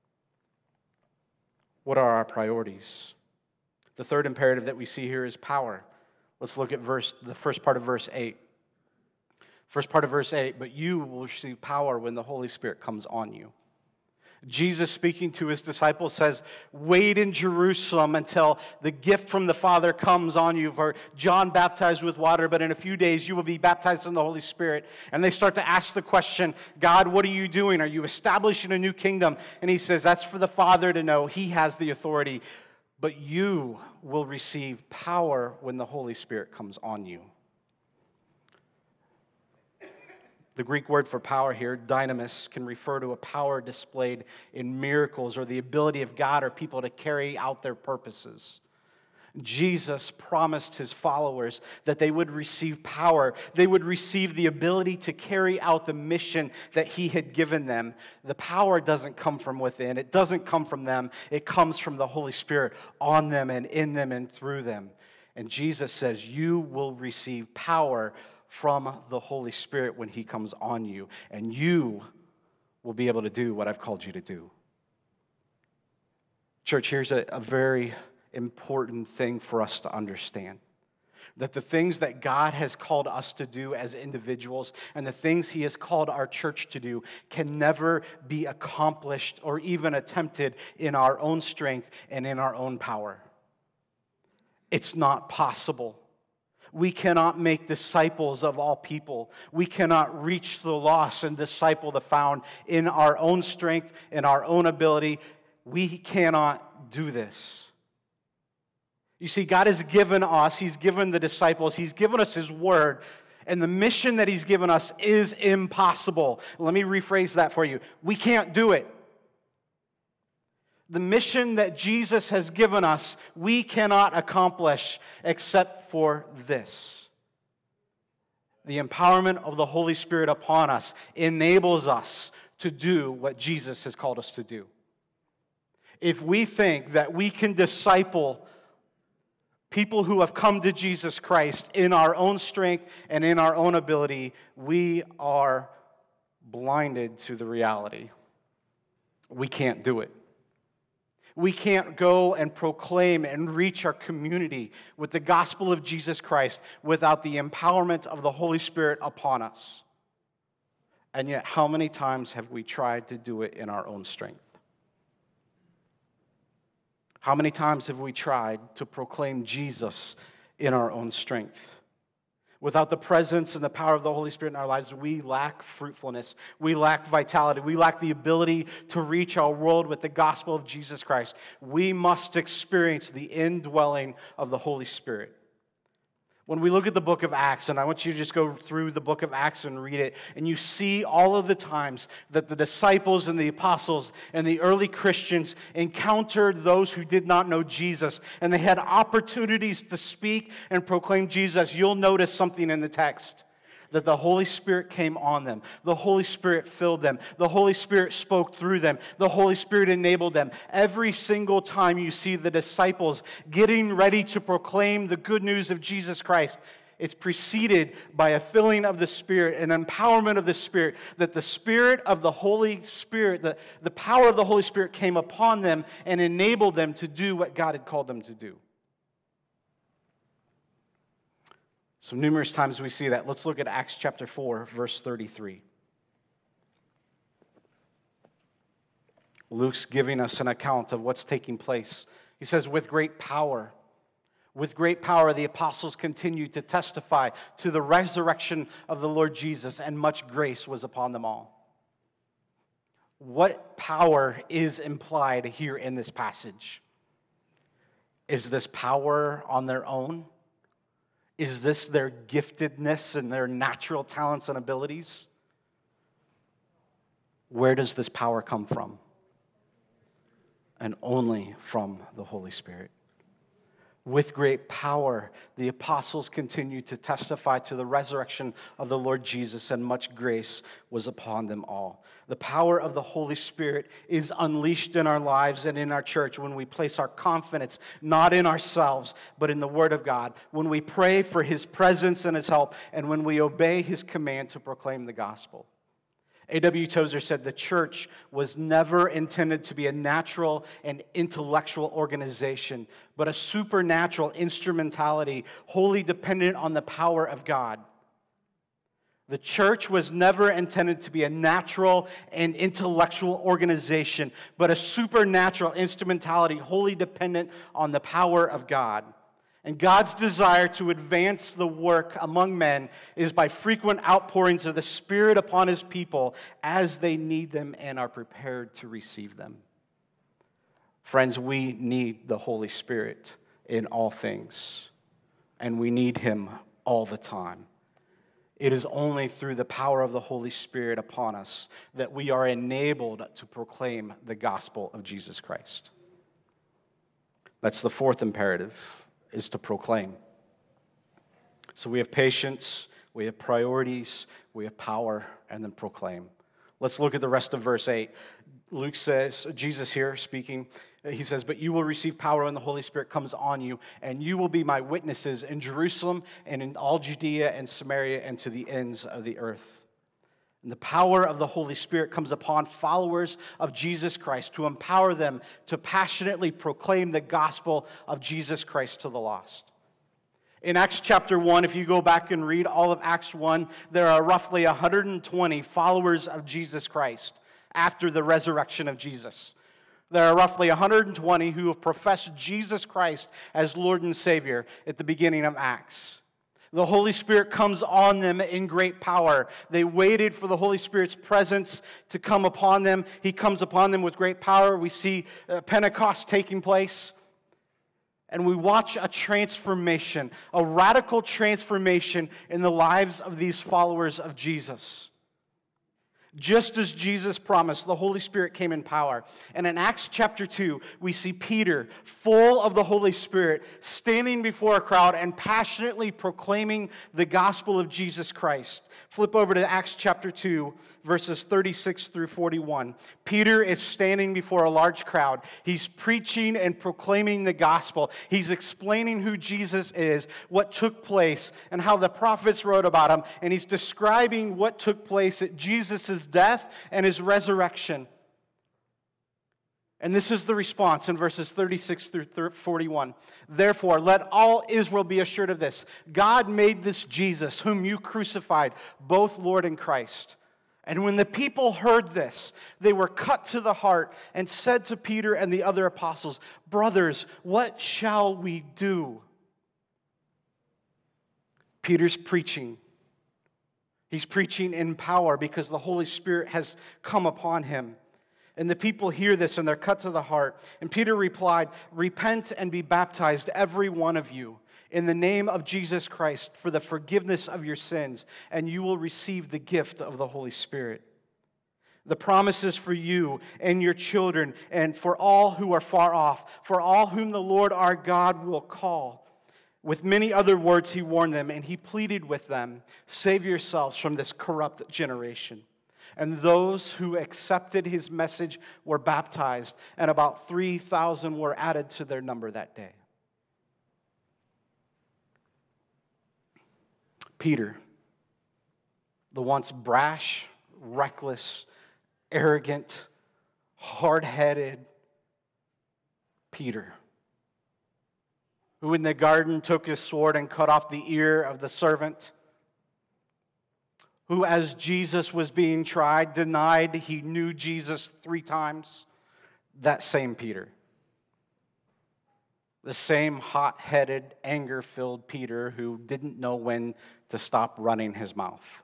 What are our priorities? The third imperative that we see here is power. Let's look at verse, the first part of verse eight. First part of verse eight, but you will receive power when the Holy Spirit comes on you. Jesus, speaking to His disciples, says, wait in Jerusalem until the gift from the Father comes on you. For John baptized with water, but in a few days you will be baptized in the Holy Spirit. And they start to ask the question, God, what are you doing? Are you establishing a new kingdom? And He says, that's for the Father to know. He has the authority. But you will receive power when the Holy Spirit comes on you. The Greek word for power here, dynamis, can refer to a power displayed in miracles or the ability of God or people to carry out their purposes. Jesus promised His followers that they would receive power. They would receive the ability to carry out the mission that He had given them. The power doesn't come from within. It doesn't come from them. It comes from the Holy Spirit on them and in them and through them. And Jesus says, you will receive power from the Holy Spirit when He comes on you, and you will be able to do what I've called you to do. Church, here's a, a very important thing for us to understand. That the things that God has called us to do as individuals and the things He has called our church to do can never be accomplished or even attempted in our own strength and in our own power. It's not possible. We cannot make disciples of all people. We cannot reach the lost and disciple the found in our own strength, in our own ability. We cannot do this. You see, God has given us, He's given the disciples, He's given us His word, and the mission that He's given us is impossible. Let me rephrase that for you. We can't do it. The mission that Jesus has given us, we cannot accomplish except for this. The empowerment of the Holy Spirit upon us enables us to do what Jesus has called us to do. If we think that we can disciple people who have come to Jesus Christ in our own strength and in our own ability, we are blinded to the reality. We can't do it. We can't go and proclaim and reach our community with the gospel of Jesus Christ without the empowerment of the Holy Spirit upon us. And yet, how many times have we tried to do it in our own strength? How many times have we tried to proclaim Jesus in our own strength? Without the presence and the power of the Holy Spirit in our lives, we lack fruitfulness. We lack vitality. We lack the ability to reach our world with the gospel of Jesus Christ. We must experience the indwelling of the Holy Spirit. When we look at the book of Acts, and I want you to just go through the book of Acts and read it, and you see all of the times that the disciples and the apostles and the early Christians encountered those who did not know Jesus, and they had opportunities to speak and proclaim Jesus. You'll notice something in the text, that the Holy Spirit came on them. The Holy Spirit filled them. The Holy Spirit spoke through them. The Holy Spirit enabled them. Every single time you see the disciples getting ready to proclaim the good news of Jesus Christ, it's preceded by a filling of the Spirit, an empowerment of the Spirit, that the Spirit of the Holy Spirit, the, the power of the Holy Spirit came upon them and enabled them to do what God had called them to do. So numerous times we see that. Let's look at Acts chapter four, verse thirty-three. Luke's giving us an account of what's taking place. He says, with great power, with great power the apostles continued to testify to the resurrection of the Lord Jesus, and much grace was upon them all. What power is implied here in this passage? Is this power on their own? Is this their giftedness and their natural talents and abilities? Where does this power come from? And only from the Holy Spirit. With great power, the apostles continued to testify to the resurrection of the Lord Jesus, and much grace was upon them all. The power of the Holy Spirit is unleashed in our lives and in our church when we place our confidence not in ourselves, but in the Word of God, when we pray for His presence and His help, and when we obey His command to proclaim the gospel. A W Tozer said the church was never intended to be a natural and intellectual organization, but a supernatural instrumentality wholly dependent on the power of God. The church was never intended to be a natural and intellectual organization, but a supernatural instrumentality wholly dependent on the power of God. And God's desire to advance the work among men is by frequent outpourings of the Spirit upon His people as they need them and are prepared to receive them. Friends, we need the Holy Spirit in all things, and we need Him all the time. It is only through the power of the Holy Spirit upon us that we are enabled to proclaim the gospel of Jesus Christ. That's the fourth imperative, is to proclaim. So we have patience, we have priorities, we have power, and then proclaim. Let's look at the rest of verse eight. Luke says, Jesus here speaking, he says, "But you will receive power when the Holy Spirit comes on you, and you will be my witnesses in Jerusalem and in all Judea and Samaria and to the ends of the earth." And the power of the Holy Spirit comes upon followers of Jesus Christ to empower them to passionately proclaim the gospel of Jesus Christ to the lost. In Acts chapter one, if you go back and read all of Acts one, there are roughly one hundred twenty followers of Jesus Christ after the resurrection of Jesus. There are roughly one hundred twenty who have professed Jesus Christ as Lord and Savior at the beginning of Acts. The Holy Spirit comes on them in great power. They waited for the Holy Spirit's presence to come upon them. He comes upon them with great power. We see uh, Pentecost taking place. And we watch a transformation, a radical transformation in the lives of these followers of Jesus. Just as Jesus promised, the Holy Spirit came in power. And in Acts chapter two, we see Peter, full of the Holy Spirit, standing before a crowd and passionately proclaiming the gospel of Jesus Christ. Flip over to Acts chapter two, verses thirty-six through forty-one. Peter is standing before a large crowd. He's preaching and proclaiming the gospel. He's explaining who Jesus is, what took place, and how the prophets wrote about him. And he's describing what took place at Jesus' death and his resurrection. And this is the response in verses thirty-six through forty-one. "Therefore, let all Israel be assured of this. God made this Jesus, whom you crucified, both Lord and Christ." And when the people heard this, they were cut to the heart and said to Peter and the other apostles, "Brothers, what shall we do?" Peter's preaching. He's preaching in power because the Holy Spirit has come upon him. And the people hear this and they're cut to the heart. And Peter replied, "Repent and be baptized, every one of you, in the name of Jesus Christ for the forgiveness of your sins, and you will receive the gift of the Holy Spirit. The promises for you and your children and for all who are far off, for all whom the Lord our God will call." With many other words he warned them, and he pleaded with them, "Save yourselves from this corrupt generation." And those who accepted his message were baptized, and about three thousand were added to their number that day. Peter, the once brash, reckless, arrogant, hard-headed Peter, who in the garden took his sword and cut off the ear of the servant, who as Jesus was being tried, denied he knew Jesus three times, that same Peter. The same hot-headed, anger-filled Peter who didn't know when to stop running his mouth.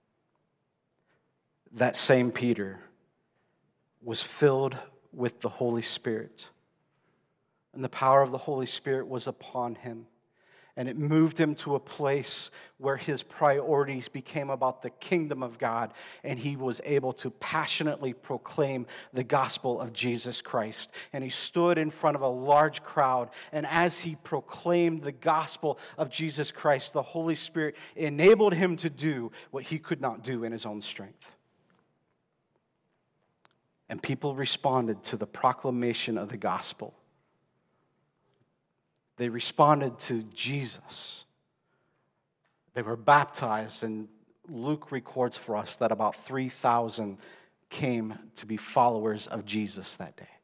That same Peter was filled with the Holy Spirit. And the power of the Holy Spirit was upon him. And it moved him to a place where his priorities became about the kingdom of God. And he was able to passionately proclaim the gospel of Jesus Christ. And he stood in front of a large crowd. And as he proclaimed the gospel of Jesus Christ, the Holy Spirit enabled him to do what he could not do in his own strength. And people responded to the proclamation of the gospel. They responded to Jesus. They were baptized, and Luke records for us that about three thousand came to be followers of Jesus that day.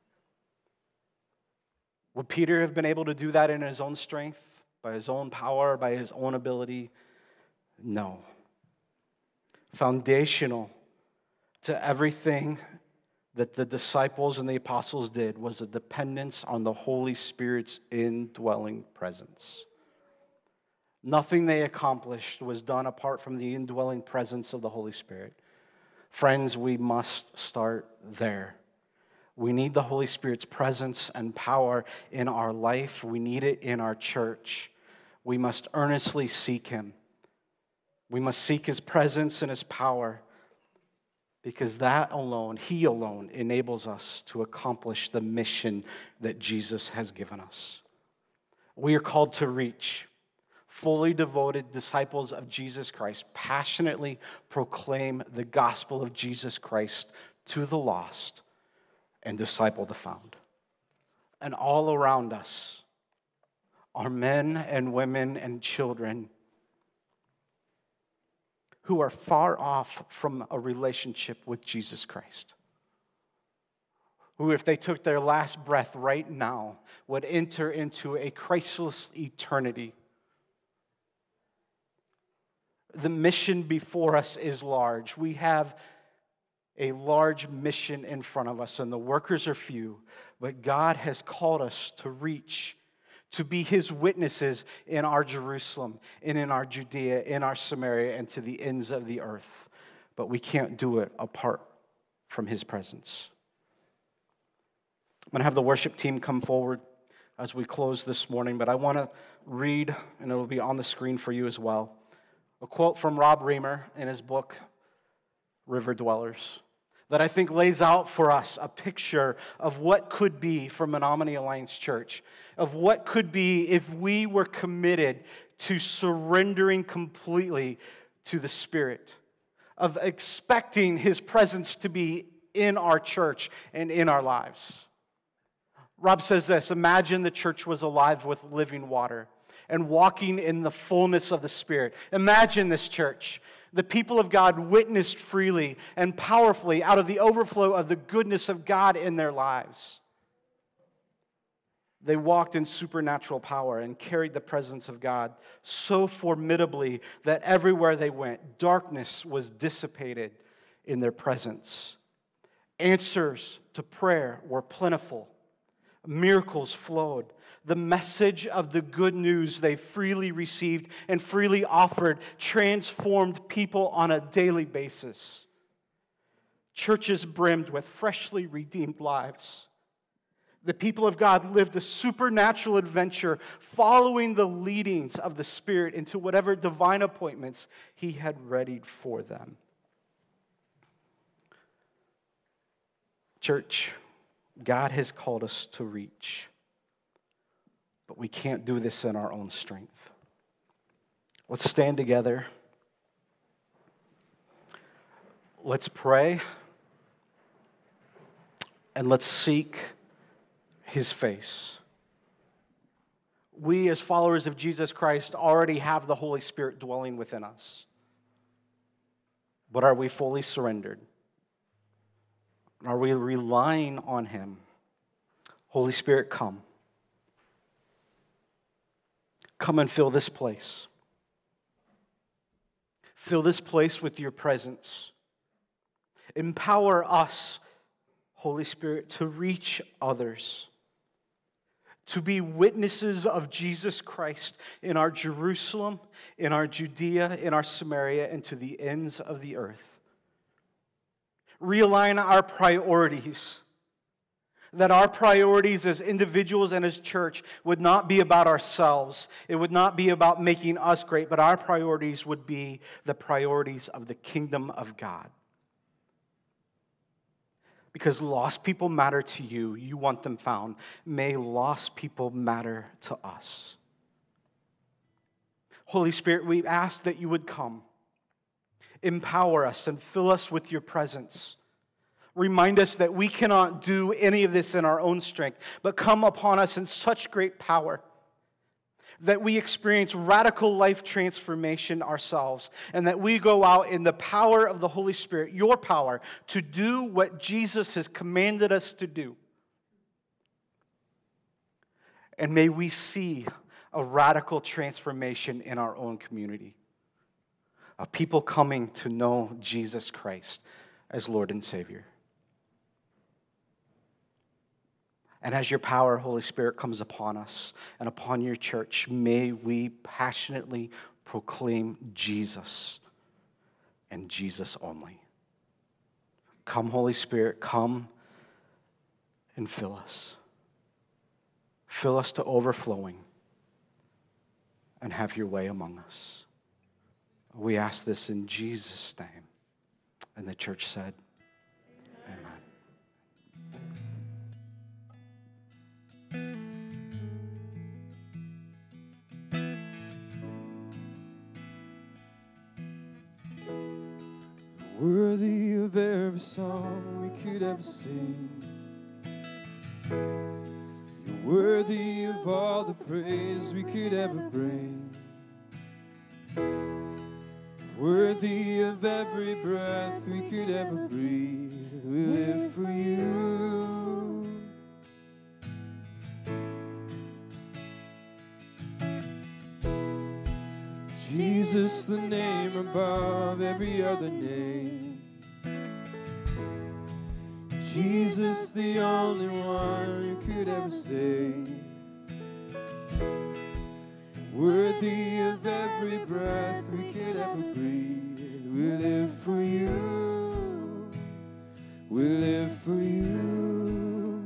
Would Peter have been able to do that in his own strength, by his own power, by his own ability? No. Foundational to everything that the disciples and the apostles did was a dependence on the Holy Spirit's indwelling presence. Nothing they accomplished was done apart from the indwelling presence of the Holy Spirit. Friends, we must start there. We need the Holy Spirit's presence and power in our life. We need it in our church. We must earnestly seek Him. We must seek His presence and His power, because that alone, He alone, enables us to accomplish the mission that Jesus has given us. We are called to reach fully devoted disciples of Jesus Christ, passionately proclaim the gospel of Jesus Christ to the lost, and disciple the found. And all around us are men and women and children who are far off from a relationship with Jesus Christ, who, if they took their last breath right now, would enter into a Christless eternity. The mission before us is large. We have a large mission in front of us, and the workers are few, but God has called us to reach, to be His witnesses in our Jerusalem, and in our Judea, in our Samaria, and to the ends of the earth. But we can't do it apart from His presence. I'm going to have the worship team come forward as we close this morning, but I want to read, and it will be on the screen for you as well, a quote from Rob Reimer in his book, River Dwellers, that I think lays out for us a picture of what could be for Menomonie Alliance Church, of what could be if we were committed to surrendering completely to the Spirit, of expecting His presence to be in our church and in our lives. Rob says this: imagine the church was alive with living water and walking in the fullness of the Spirit. Imagine this church. The people of God witnessed freely and powerfully out of the overflow of the goodness of God in their lives. They walked in supernatural power and carried the presence of God so formidably that everywhere they went, darkness was dissipated in their presence. Answers to prayer were plentiful. Miracles flowed. The message of the good news they freely received and freely offered transformed people on a daily basis. Churches brimmed with freshly redeemed lives. The people of God lived a supernatural adventure following the leadings of the Spirit into whatever divine appointments He had readied for them. Church, God has called us to reach, but we can't do this in our own strength. Let's stand together. Let's pray, and let's seek His face. We, as followers of Jesus Christ, already have the Holy Spirit dwelling within us. But are we fully surrendered? Are we relying on Him? Holy Spirit, come. Come and fill this place. Fill this place with your presence. Empower us, Holy Spirit, to reach others, to be witnesses of Jesus Christ in our Jerusalem, in our Judea, in our Samaria, and to the ends of the earth. Realign our priorities, that our priorities as individuals and as church would not be about ourselves. It would not be about making us great, but our priorities would be the priorities of the kingdom of God. Because lost people matter to you. You want them found. May lost people matter to us. Holy Spirit, we ask that you would come. Empower us and fill us with your presence. Remind us that we cannot do any of this in our own strength, but come upon us in such great power that we experience radical life transformation ourselves, and that we go out in the power of the Holy Spirit, your power, to do what Jesus has commanded us to do. And may we see a radical transformation in our own community, of people coming to know Jesus Christ as Lord and Savior. And as your power, Holy Spirit, comes upon us and upon your church, may we passionately proclaim Jesus and Jesus only. Come, Holy Spirit, come and fill us. Fill us to overflowing and have your way among us. We ask this in Jesus' name. And the church said, Amen. Worthy of every song we could ever sing, Worthy of all the praise we could ever bring. Worthy of every breath we could ever breathe. We live for you. Jesus, the name above every other name. Jesus, the only one who could ever save. Worthy of every breath we could ever breathe. We live for you. We live for you.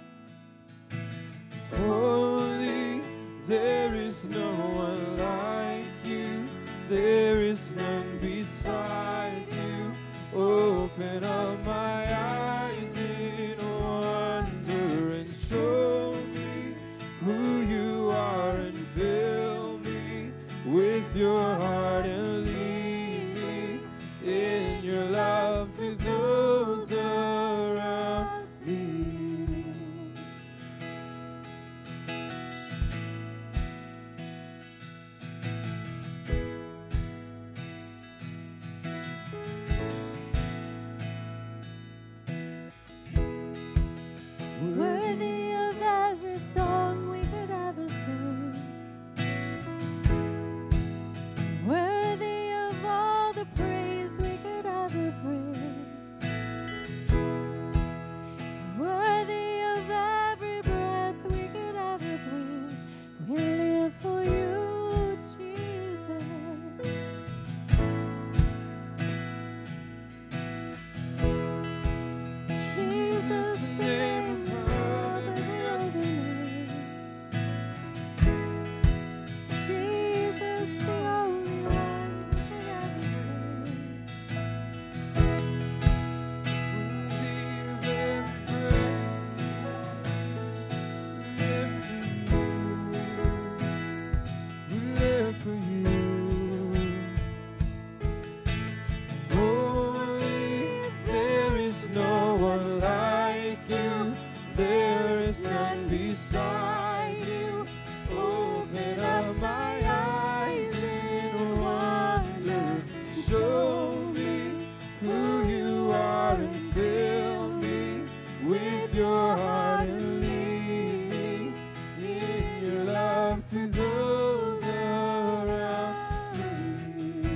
Holy, there is no one like you. There is none besides you. Open up my eyes in wonder and show me who you are and fill me with your heart and lead me in your love to those around me. Worthy of every song we could ever sing. Worthy of all the praise we could ever bring. Worthy of every breath we could ever breathe. We live for you, Jesus. Jesus, the name above every other name. Jesus, the only one who can ever We live for you. Holy, there is no one like you. There is none beside you. Open up my eyes in wonder. Show me who you are and fill me with your heart and lead me in your love to those around me.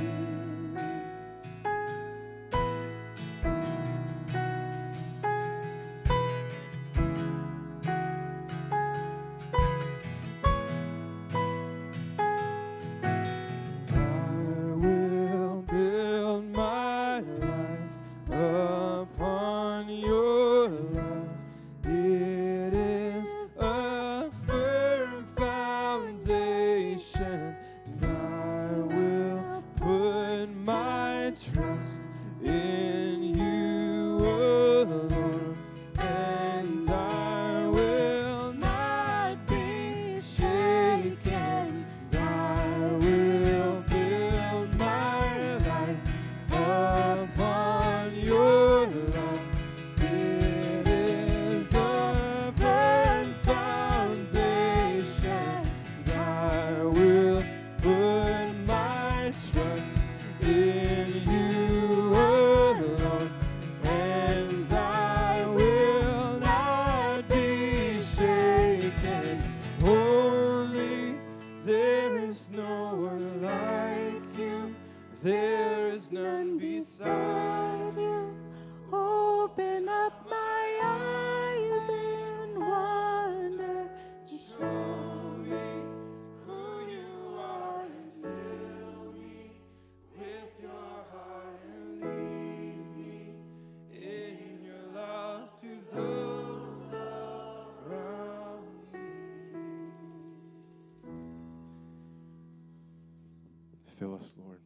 I will build my life upon your love. It is a firm foundation, and I will put my trust in you alone, and I will not be shaken. I will build my life upon your love. It is a firm foundation, and I will put my trust in you alone, and I will not be shaken. Holy, there is no one like you. There is none beside you. open up my eyes in wonder. Show me who you are and fill me with your heart and lead me in your love to those around me. Fill us, Lord.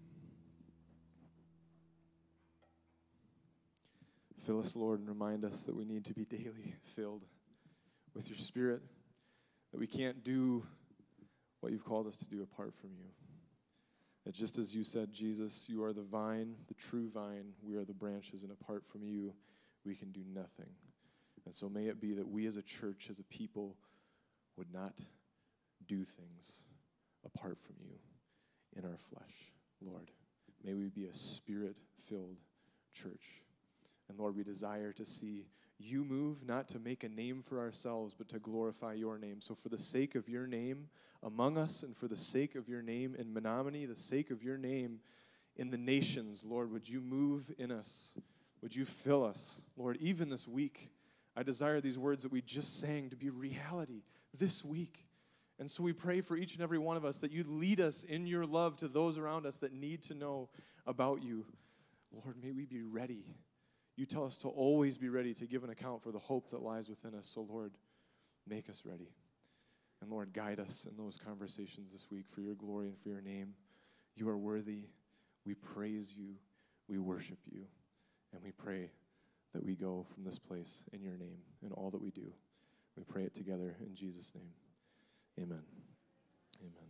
Fill us, Lord, and remind us that we need to be daily filled with your Spirit, that we can't do what you've called us to do apart from you. That just as you said, Jesus, you are the vine, the true vine, we are the branches, and apart from you, we can do nothing. And so may it be that we as a church, as a people, would not do things apart from you in our flesh, Lord. May we be a spirit-filled church. And Lord, we desire to see you move, not to make a name for ourselves, but to glorify your name. So for the sake of your name among us, and for the sake of your name in Menomonie, the sake of your name in the nations, Lord, would you move in us? Would you fill us? Lord, even this week, I desire these words that we just sang to be reality this week. And so we pray for each and every one of us that you'd lead us in your love to those around us that need to know about you. Lord, may we be ready. You tell us to always be ready to give an account for the hope that lies within us. So, Lord, make us ready. And, Lord, guide us in those conversations this week for your glory and for your name. You are worthy. We praise you. We worship you. And we pray that we go from this place in your name in all that we do. We pray it together in Jesus' name. Amen. Amen.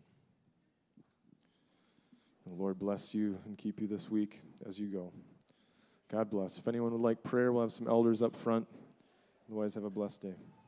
And the Lord bless you and keep you this week as you go. God bless. If anyone would like prayer, we'll have some elders up front. Otherwise, have a blessed day.